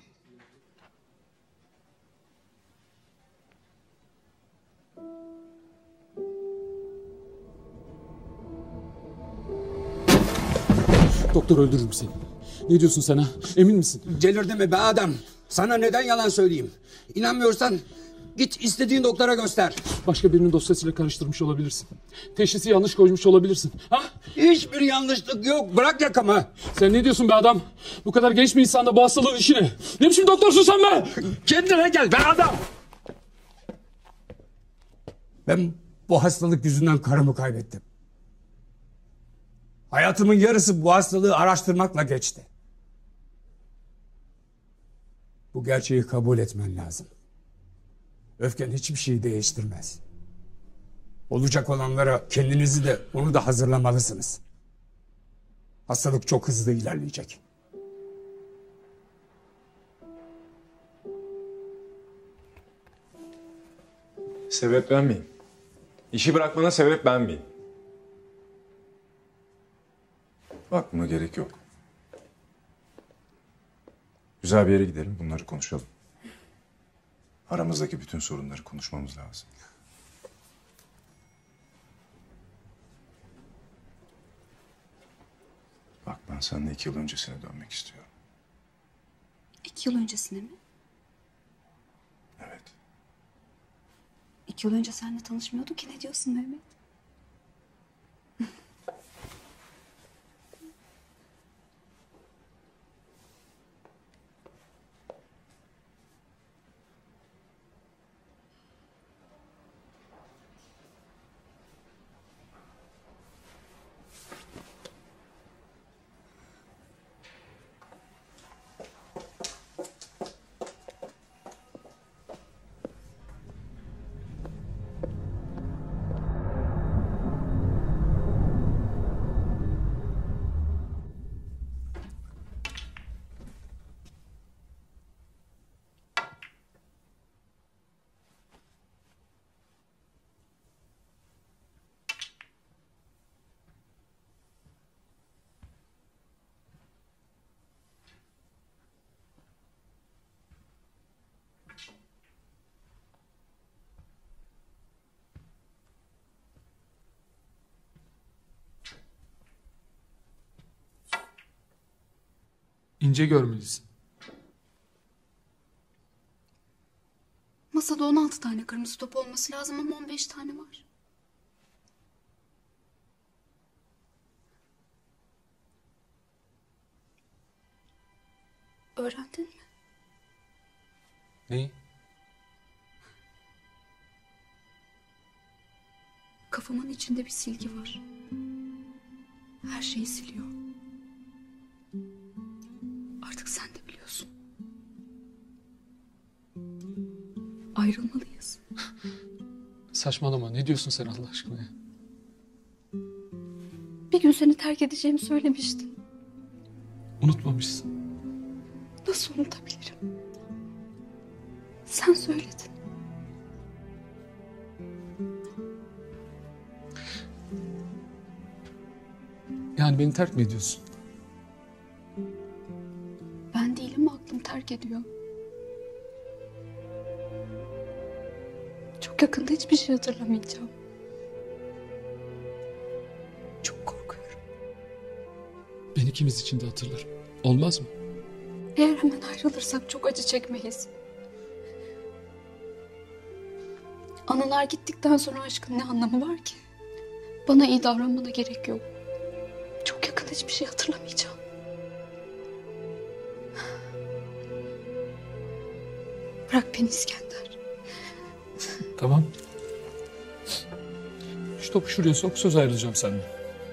Doktor öldürürüm seni. Ne diyorsun sen ha? Emin misin? Delirdin mi be adam? Sana neden yalan söyleyeyim? İnanmıyorsan git istediğin doktora göster. Başka birinin dosyasıyla karıştırmış olabilirsin. Teşhisi yanlış koymuş olabilirsin. Ha? Hiçbir yanlışlık yok. Bırak yakamı. Sen ne diyorsun be adam? Bu kadar genç bir insanda bu hastalığın işi ne? Ne biçim doktorsun sen be? Kendine gel be adam. Ben bu hastalık yüzünden karımı kaybettim. Hayatımın yarısı bu hastalığı araştırmakla geçti. Bu gerçeği kabul etmen lazım. Öfken hiçbir şeyi değiştirmez. Olacak olanlara kendinizi de onu da hazırlamalısınız. Hastalık çok hızlı ilerleyecek. Sebep ben miyim? İşi bırakmana sebep ben miyim? Bak buna gerek yok. Güzel bir yere gidelim, bunları konuşalım. Aramızdaki bütün sorunları konuşmamız lazım. Bak ben seninle iki yıl öncesine dönmek istiyorum. İki yıl öncesine mi? Evet. İki yıl önce seninle tanışmıyorduk ki, ne diyorsun Mehmet? İnce görmelisin. Masada on altı tane kırmızı top olması lazım ama on beş tane var. Öğrendin mi? Neyi? Kafamın içinde bir silgi var. Her şeyi siliyor. Artık sen de biliyorsun. Ayrılmalıyız. Saçmalama. Ne diyorsun sen Allah aşkına ya? Bir gün seni terk edeceğimi söylemiştin. Unutmamışsın. Nasıl unutabilirim? Sen söyledin. Yani beni terk mi ediyorsun? Ben değilim, aklım terk ediyor. Çok yakında hiçbir şey hatırlamayacağım. Çok korkuyorum. Ben ikimiz için de hatırlarım. Olmaz mı? Eğer hemen ayrılırsak çok acı çekmeyiz. Anılar gittikten sonra aşkın ne anlamı var ki? Bana iyi davranmana gerek yok. Çok yakında hiçbir şey hatırlamayacağım. Bırak beni İskender. Tamam. Şu topu şuraya sok, söz ayrılacağım senden.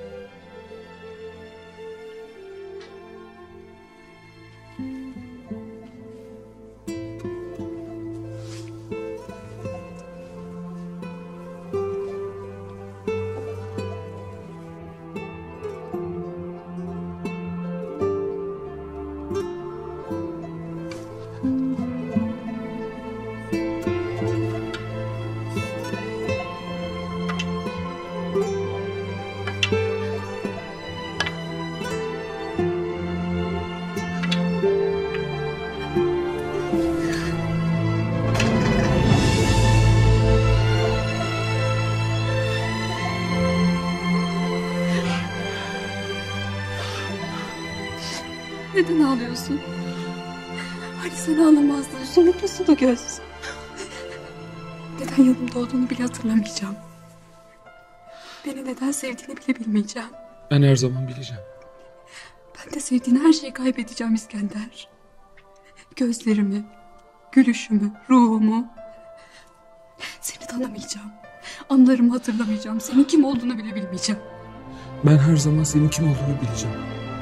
Neden ağlıyorsun? Hani sen ağlamazdın, sulu pusulu göz. Neden yanımda olduğunu bile hatırlamayacağım. Beni neden sevdiğini bile bilmeyeceğim. Ben her zaman bileceğim. Ben de sevdiğin her şeyi kaybedeceğim İskender. Gözlerimi, gülüşümü, ruhumu. Seni tanımayacağım. Anılarımı hatırlamayacağım. Senin kim olduğunu bile bilmeyeceğim. Ben her zaman senin kim olduğunu bileceğim.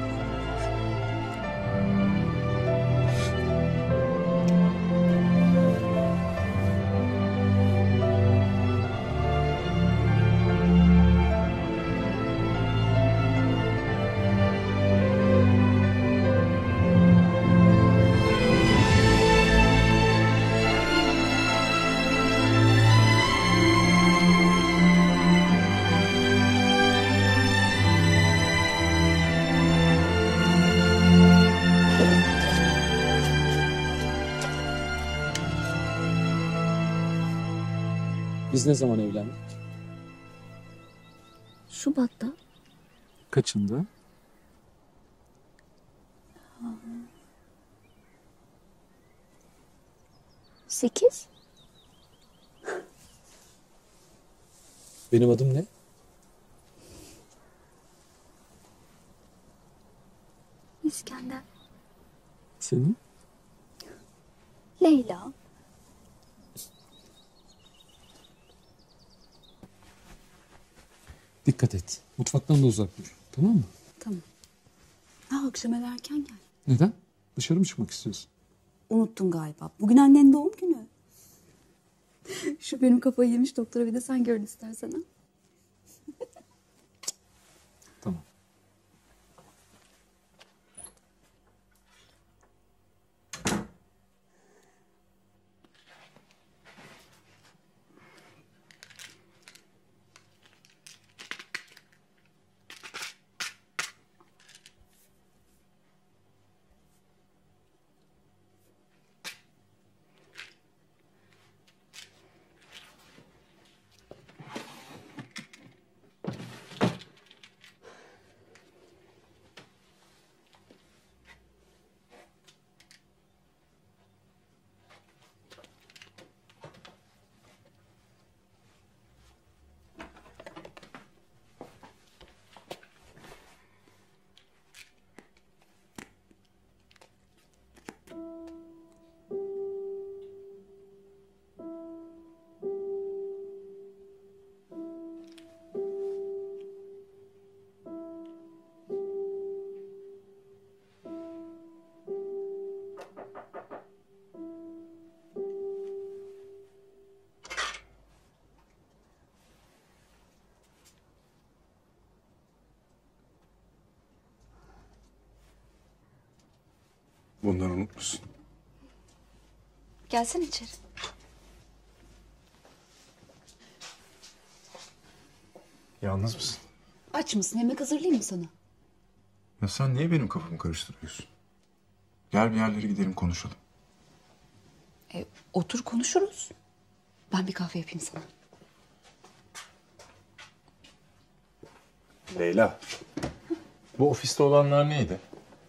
Biz ne zaman evlendik? Şubat'ta. Kaçında? Sekiz. Benim adım ne? İskender. Senin? Leyla. Dikkat et. Mutfaktan da uzak dur. Tamam mı? Tamam. Ha, akşam eve erken gel. Neden? Dışarı mı çıkmak istiyorsun? Unuttun galiba. Bugün annenin doğum günü. Şu benim kafayı yemiş doktora bir de sen gör istersen ha. Tamam. Bunları unutmuşsun. Gelsene içeri. Yalnız mısın? Aç mısın? Yemek hazırlayayım mı sana? Ya sen niye benim kafamı karıştırıyorsun? Gel bir yerlere gidelim konuşalım. E, otur konuşuruz. Ben bir kahve yapayım sana. Leyla. Bu ofiste olanlar neydi?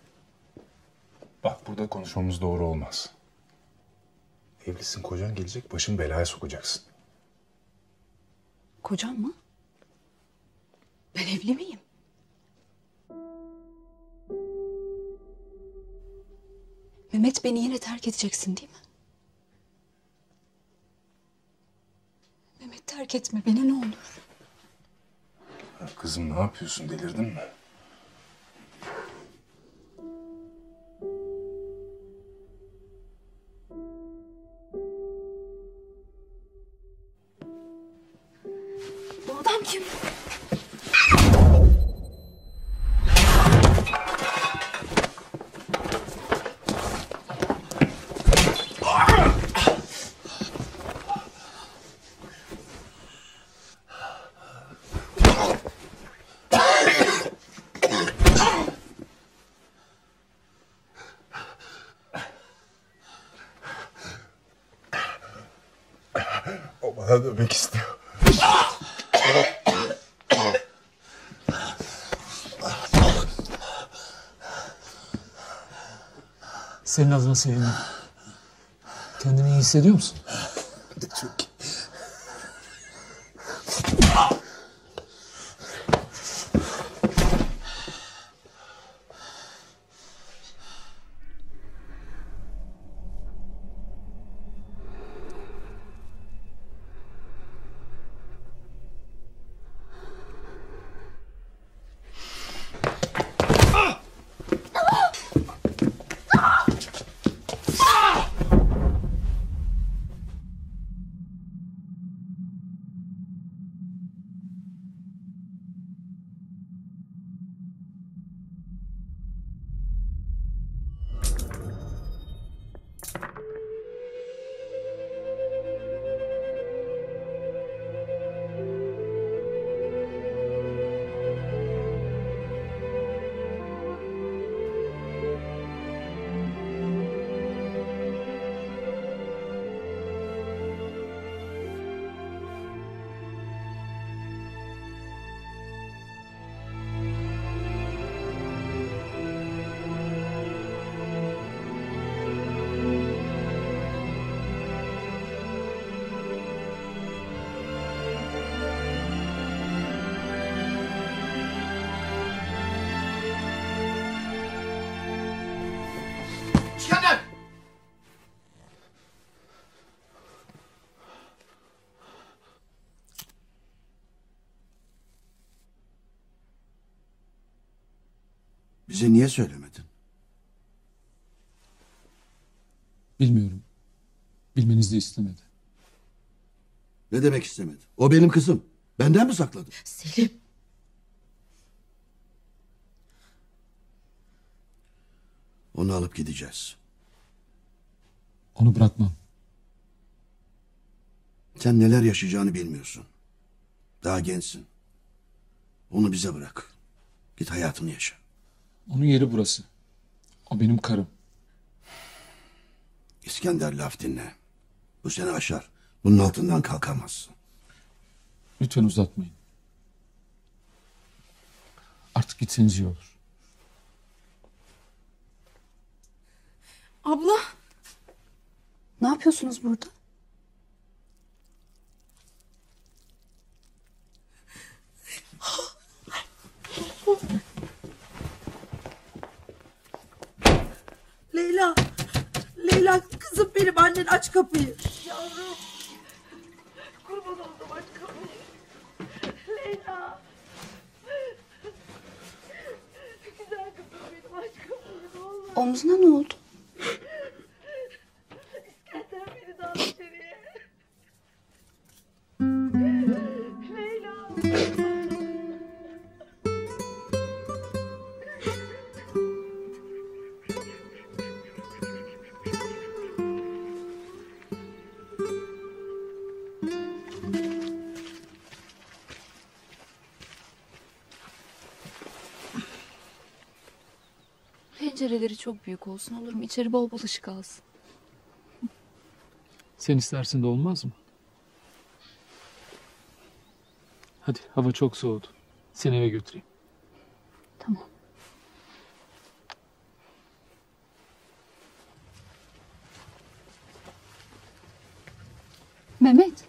Bak burada konuşmamız doğru olmaz. Evlisin, kocan gelecek, başını belaya sokacaksın. Kocam mı? Ben evli miyim? Mehmet, beni yine terk edeceksin değil mi? Mehmet, terk etme beni ne olur. Ya kızım ne yapıyorsun, delirdin mi? Bu adam kim? O bana dövmek istiyor. Senin adına sevindim. Kendini iyi hissediyor musun? Çok iyi. İskender! Bize niye söylemedin? Bilmiyorum. Bilmenizi de istemedi. Ne demek istemedi? O benim kızım. Benden mi sakladı? Selim. Onu alıp gideceğiz. Onu bırakmam. Sen neler yaşayacağını bilmiyorsun. Daha gençsin. Onu bize bırak. Git hayatını yaşa. Onun yeri burası. O benim karım. İskender, laf dinle. Bu seni aşar. Bunun altından kalkamazsın. Lütfen uzatmayın. Artık gitseniz iyi olur. Abla. Ne yapıyorsunuz burada? Leyla. Leyla kızım benim, annen aç kapıyı. Yavrum. Kurban oldum, aç kapıyı. Leyla. Güzel kızım benim, aç kapıyı ne olur. Omzuna ne oldu? İskender beni de al içeriye. Leyla. Pencereleri çok büyük olsun, olur mu? İçeri bol bol ışık alsın. Sen istersin de olmaz mı? Hadi, hava çok soğudu. Seni eve götüreyim. Tamam. Mehmet.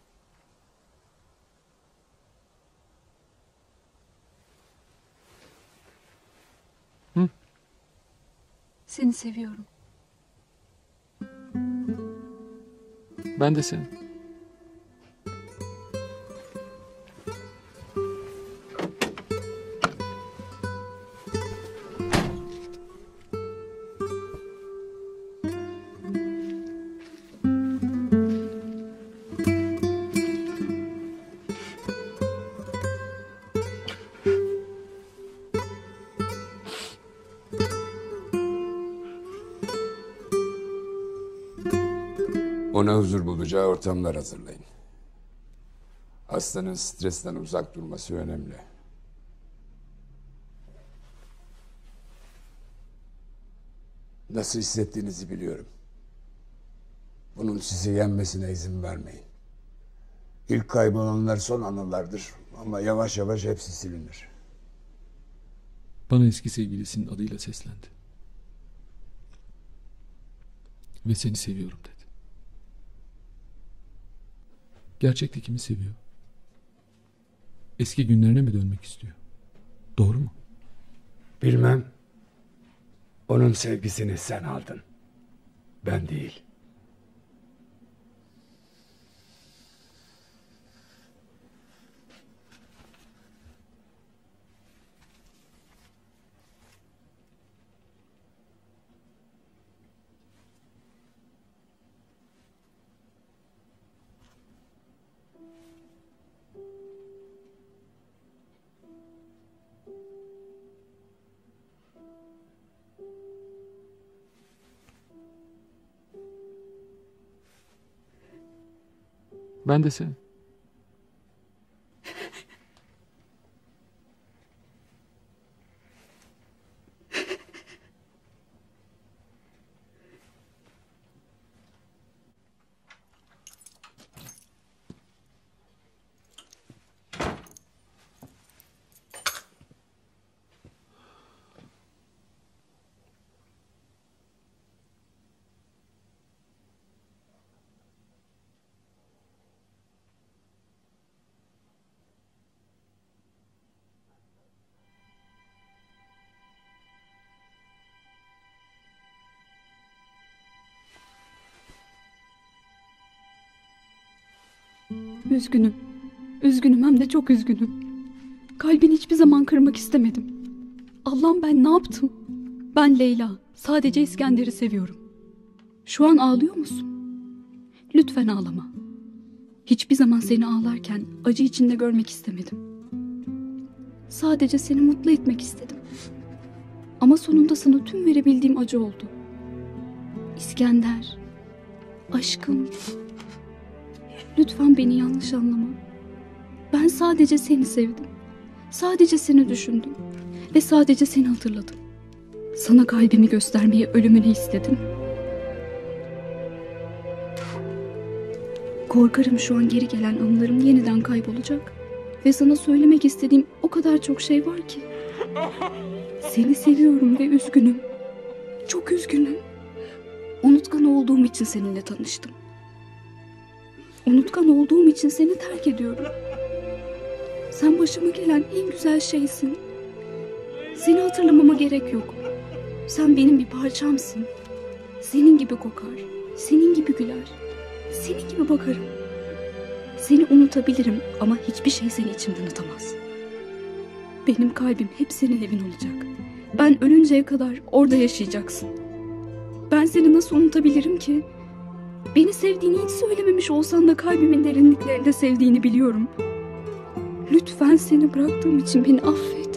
Hı? Seni seviyorum. Ben de seni. Ona huzur bulacağı ortamlar hazırlayın. Hastanın stresten uzak durması önemli. Nasıl hissettiğinizi biliyorum. Bunun sizi yenmesine izin vermeyin. İlk kaybolanlar son anılardır ama yavaş yavaş hepsi silinir. Bana eski sevgilisinin adıyla seslendi. Ve seni seviyorum dedi. Gerçekte kimi seviyor? Eski günlerine mi dönmek istiyor? Doğru mu? Bilmem. Onun sevgisini sen aldın. Ben değil. Ben de seni. Üzgünüm. Üzgünüm, hem de çok üzgünüm. Kalbini hiçbir zaman kırmak istemedim. Allah'ım, ben ne yaptım? Ben Leyla. Sadece İskender'i seviyorum. Şu an ağlıyor musun? Lütfen ağlama. Hiçbir zaman seni ağlarken acı içinde görmek istemedim. Sadece seni mutlu etmek istedim. Ama sonunda sana tüm verebildiğim acı oldu. İskender, aşkım. Lütfen beni yanlış anlama. Ben sadece seni sevdim. Sadece seni düşündüm. Ve sadece seni hatırladım. Sana kalbimi göstermeyi ölümüne istedim. Korkarım şu an geri gelen anılarım yeniden kaybolacak. Ve sana söylemek istediğim o kadar çok şey var ki. Seni seviyorum ve üzgünüm. Çok üzgünüm. Unutkan olduğum için seninle tanıştım. Unutkan olduğum için seni terk ediyorum. Sen başıma gelen en güzel şeysin. Seni hatırlamama gerek yok. Sen benim bir parçamsın. Senin gibi kokar, senin gibi güler, senin gibi bakarım. Seni unutabilirim ama hiçbir şey seni içimden atamaz. Benim kalbim hep senin evin olacak. Ben ölünceye kadar orada yaşayacaksın. Ben seni nasıl unutabilirim ki? Beni sevdiğini hiç söylememiş olsan da kalbimin derinliklerinde sevdiğini biliyorum. Lütfen seni bıraktığım için beni affet.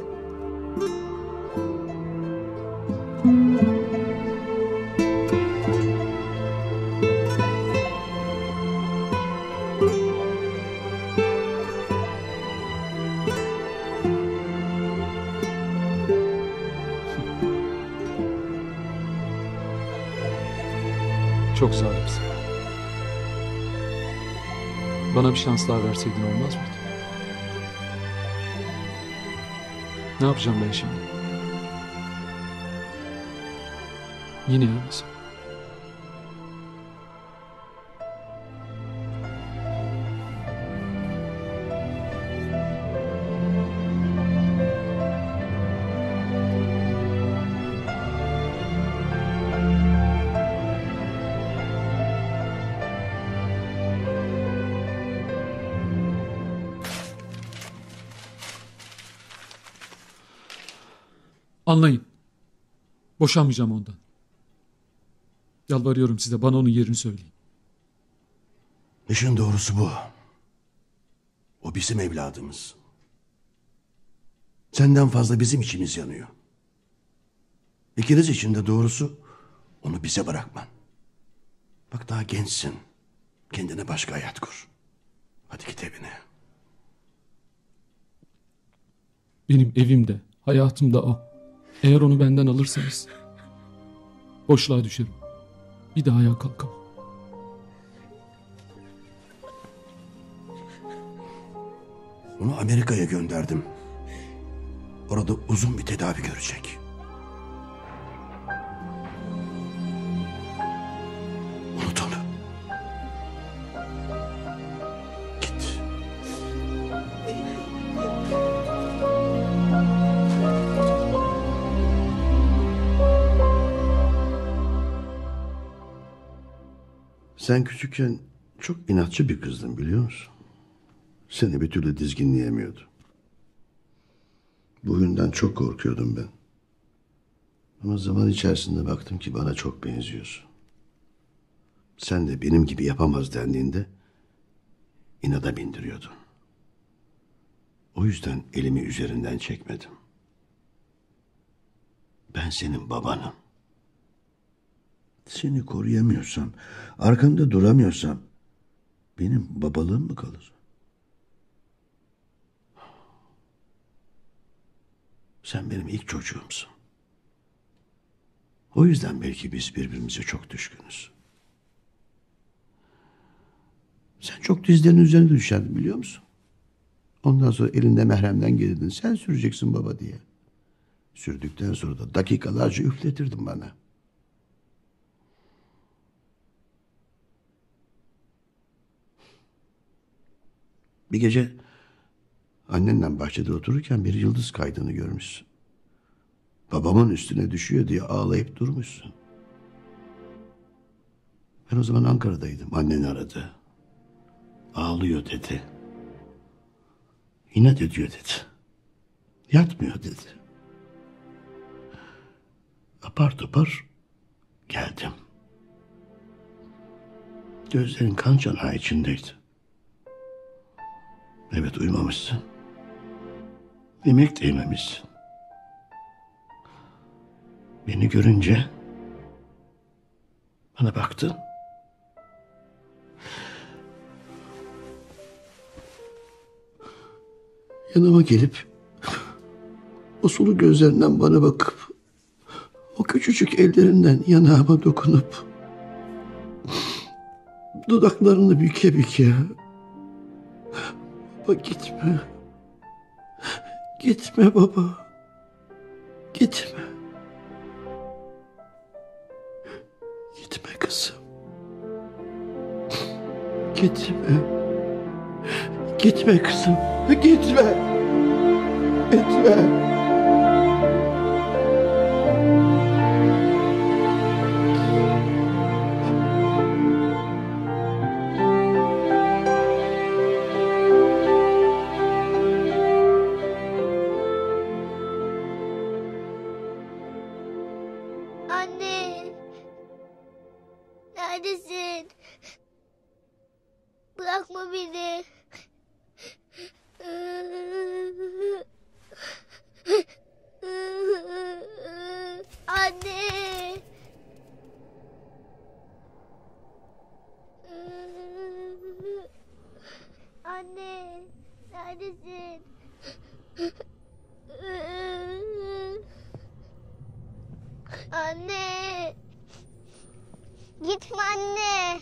Çok zalimsin. Bana bir şans daha verseydin olmaz mıydı? Ne yapacağım ben şimdi? Yine yalnız. Anlayın. Boşanmayacağım ondan. Yalvarıyorum size, bana onun yerini söyleyin. İşin doğrusu bu. O bizim evladımız. Senden fazla bizim içimiz yanıyor. İkiniz için de doğrusu onu bize bırakman. Bak daha gençsin. Kendine başka hayat kur. Hadi git evine. Benim evim de, hayatım da o. Eğer onu benden alırsanız boşluğa düşerim. Bir daha ayağa kalkamam. Onu Amerika'ya gönderdim. Orada uzun bir tedavi görecek. Unut onu. Git. Sen küçükken çok inatçı bir kızdın, biliyor musun? Seni bir türlü dizginleyemiyordu. Bu huyundan çok korkuyordum ben. Ama zaman içerisinde baktım ki bana çok benziyorsun. Sen de benim gibi yapamaz dendiğinde inada bindiriyordun. O yüzden elimi üzerinden çekmedim. Ben senin babanım. Seni koruyamıyorsam, arkanda duramıyorsam benim babalığım mı kalır? Sen benim ilk çocuğumsun. O yüzden belki biz birbirimize çok düşkünüz. Sen çok dizlerinin üzerine düşerdin, biliyor musun? Ondan sonra elinde merhemden gelirdin. Sen süreceksin baba diye. Sürdükten sonra da dakikalarca üfletirdin bana. Bir gece annenle bahçede otururken bir yıldız kaydığını görmüşsün. Babamın üstüne düşüyor diye ağlayıp durmuşsun. Ben o zaman Ankara'daydım. Annen aradı. Ağlıyor dedi. İnat ediyor dedi. Yatmıyor dedi. Apar topar geldim. Gözlerin kan çanağı içindeydi. Evet, uyumamışsın. Yemek de yememişsin. Beni görünce bana baktın. Yanıma gelip o sulu gözlerinden bana bakıp o küçücük ellerinden yanağıma dokunup dudaklarını büke büke baba gitme. Gitme baba. Gitme. Gitme kızım. Gitme. Gitme kızım. Gitme. Gitme. Anne. Neredesin? Bırakma beni. Anne. Anne. Neredesin? Anne. Git Gitme anne.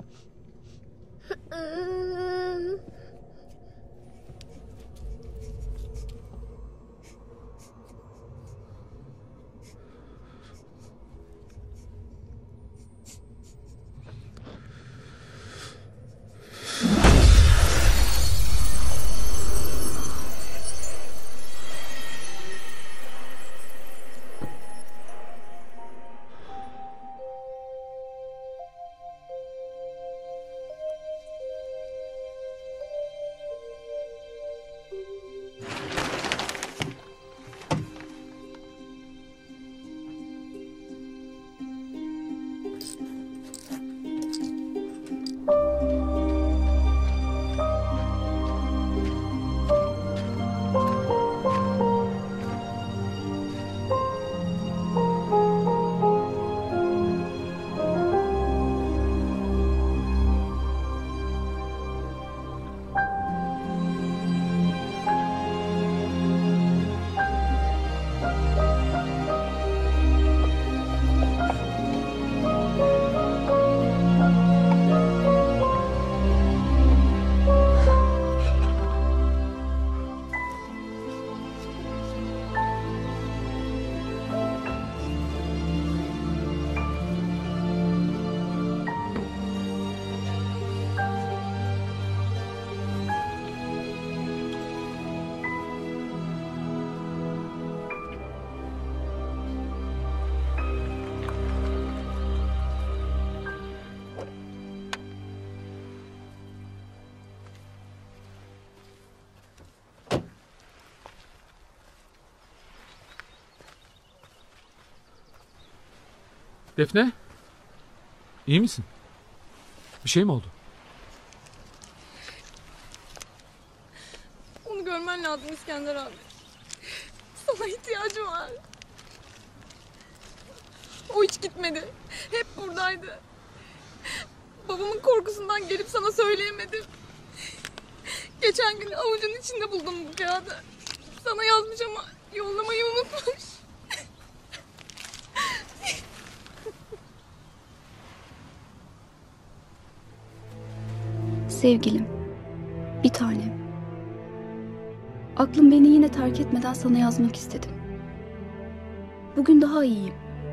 Defne? İyi misin? Bir şey mi oldu? Onu görmen lazım İskender abi. Sana ihtiyacım var. O hiç gitmedi. Hep buradaydı. Babamın korkusundan gelip sana söyleyemedim. Geçen gün avucun içinde buldum bu kağıdı. Sana yazmış ama yollamayı unutmuş. Sevgilim, bir tanem. Aklım beni yine terk etmeden sana yazmak istedim. Bugün daha iyiyim.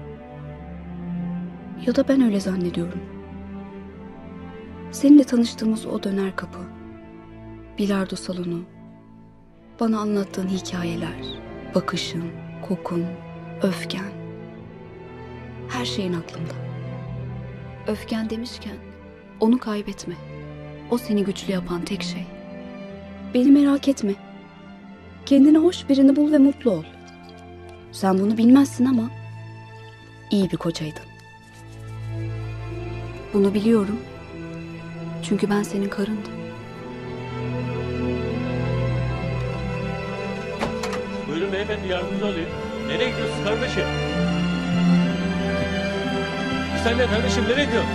Ya da ben öyle zannediyorum. Seninle tanıştığımız o döner kapı, bilardo salonu, bana anlattığın hikayeler, bakışın, kokun, öfken. Her şeyin aklımda. Öfken demişken onu kaybetme. O seni güçlü yapan tek şey. Beni merak etme. Kendine hoş birini bul ve mutlu ol. Sen bunu bilmezsin ama iyi bir kocaydın. Bunu biliyorum. Çünkü ben senin karındım. Buyurun beyefendi, yardımcı olayım. Nereye gidiyorsunuz kardeşim? Bir saniye kardeşim, nereye gidiyorsun?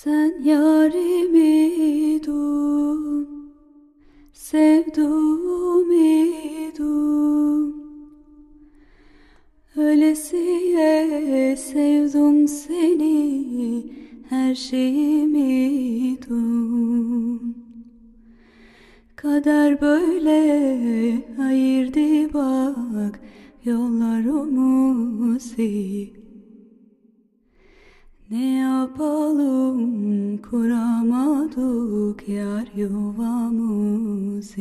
Sen yarimi dun, sevduğumu dun. Ölesiye sevdim seni, her şeyimi dun. Kader böyle ayırdı bak yollarımızı. Ne yapalım kuramadık yar yuvamızı.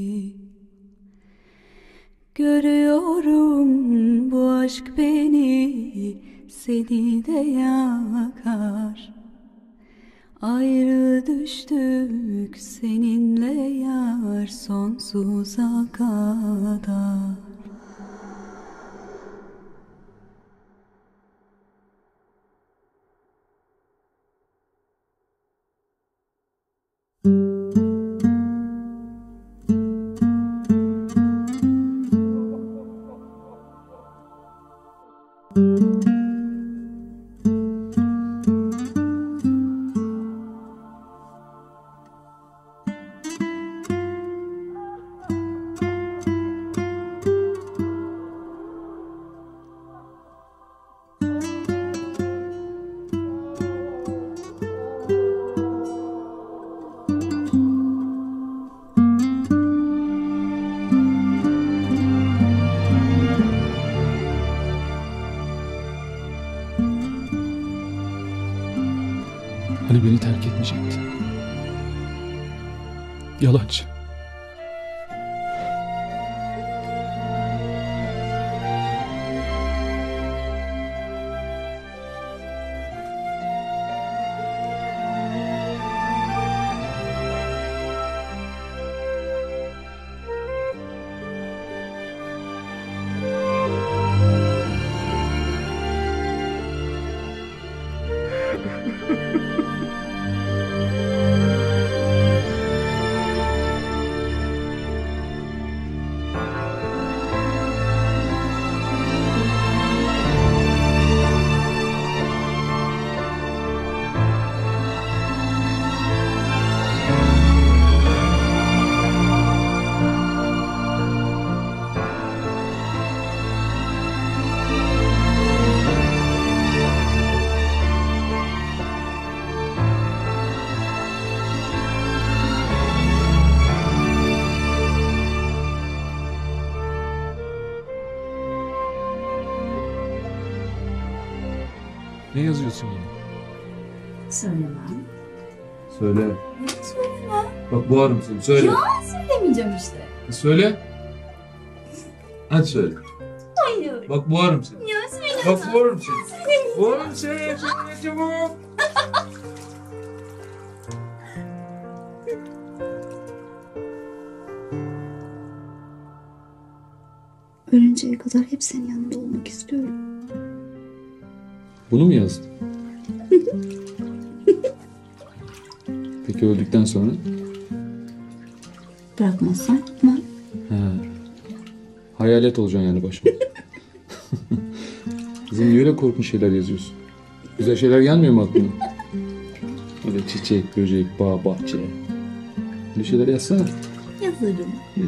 Görüyorum bu aşk beni, seni de yakar. Ayrı düştük seninle yar sonsuza kadar. Hani beni terk etmeyecekti. Yalancı. Ne yazıyorsun yine? Söylemem. Söyle. Söylemem. Bak boğarım seni. Söyle. Ya söylemeyeceğim işte. Söyle. Hadi söyle. Hayır. Bak boğarım seni. Ya söylemem. Bak boğarım seni. Söylemeyeceğim. Boğarım seni. Söyle çabuk. Ölünceye kadar hep senin yanında olmak istiyorum. Bunu mu yazdın? Peki öldükten sonra? Bırakmazsan gitmem. Ha. Hayalet olacaksın yani başıma. Kızım niye öyle korkunç şeyler yazıyorsun? Güzel şeyler gelmiyor mu aklına? Öyle çiçek, böcek, bağ, bahçe. Öyle şeyler yazsana. Yazarım. Yaz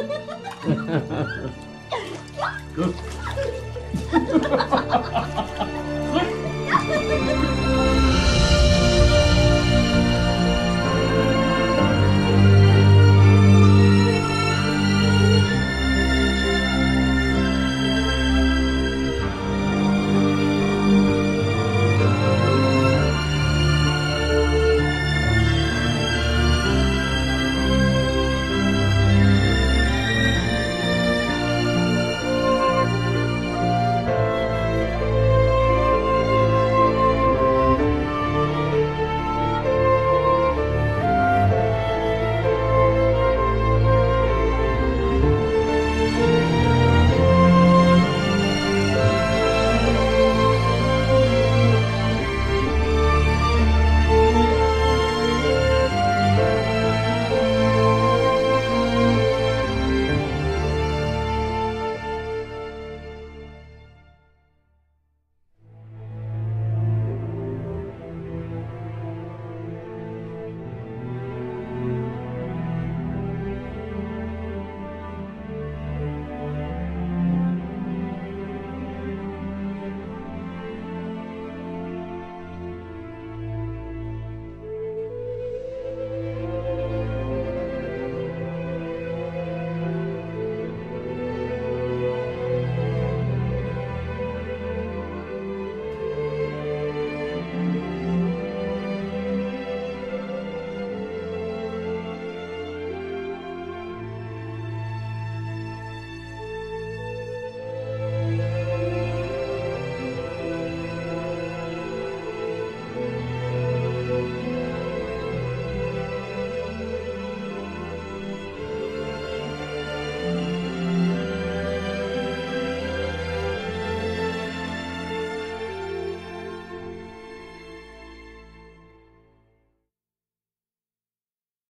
yaz yaz.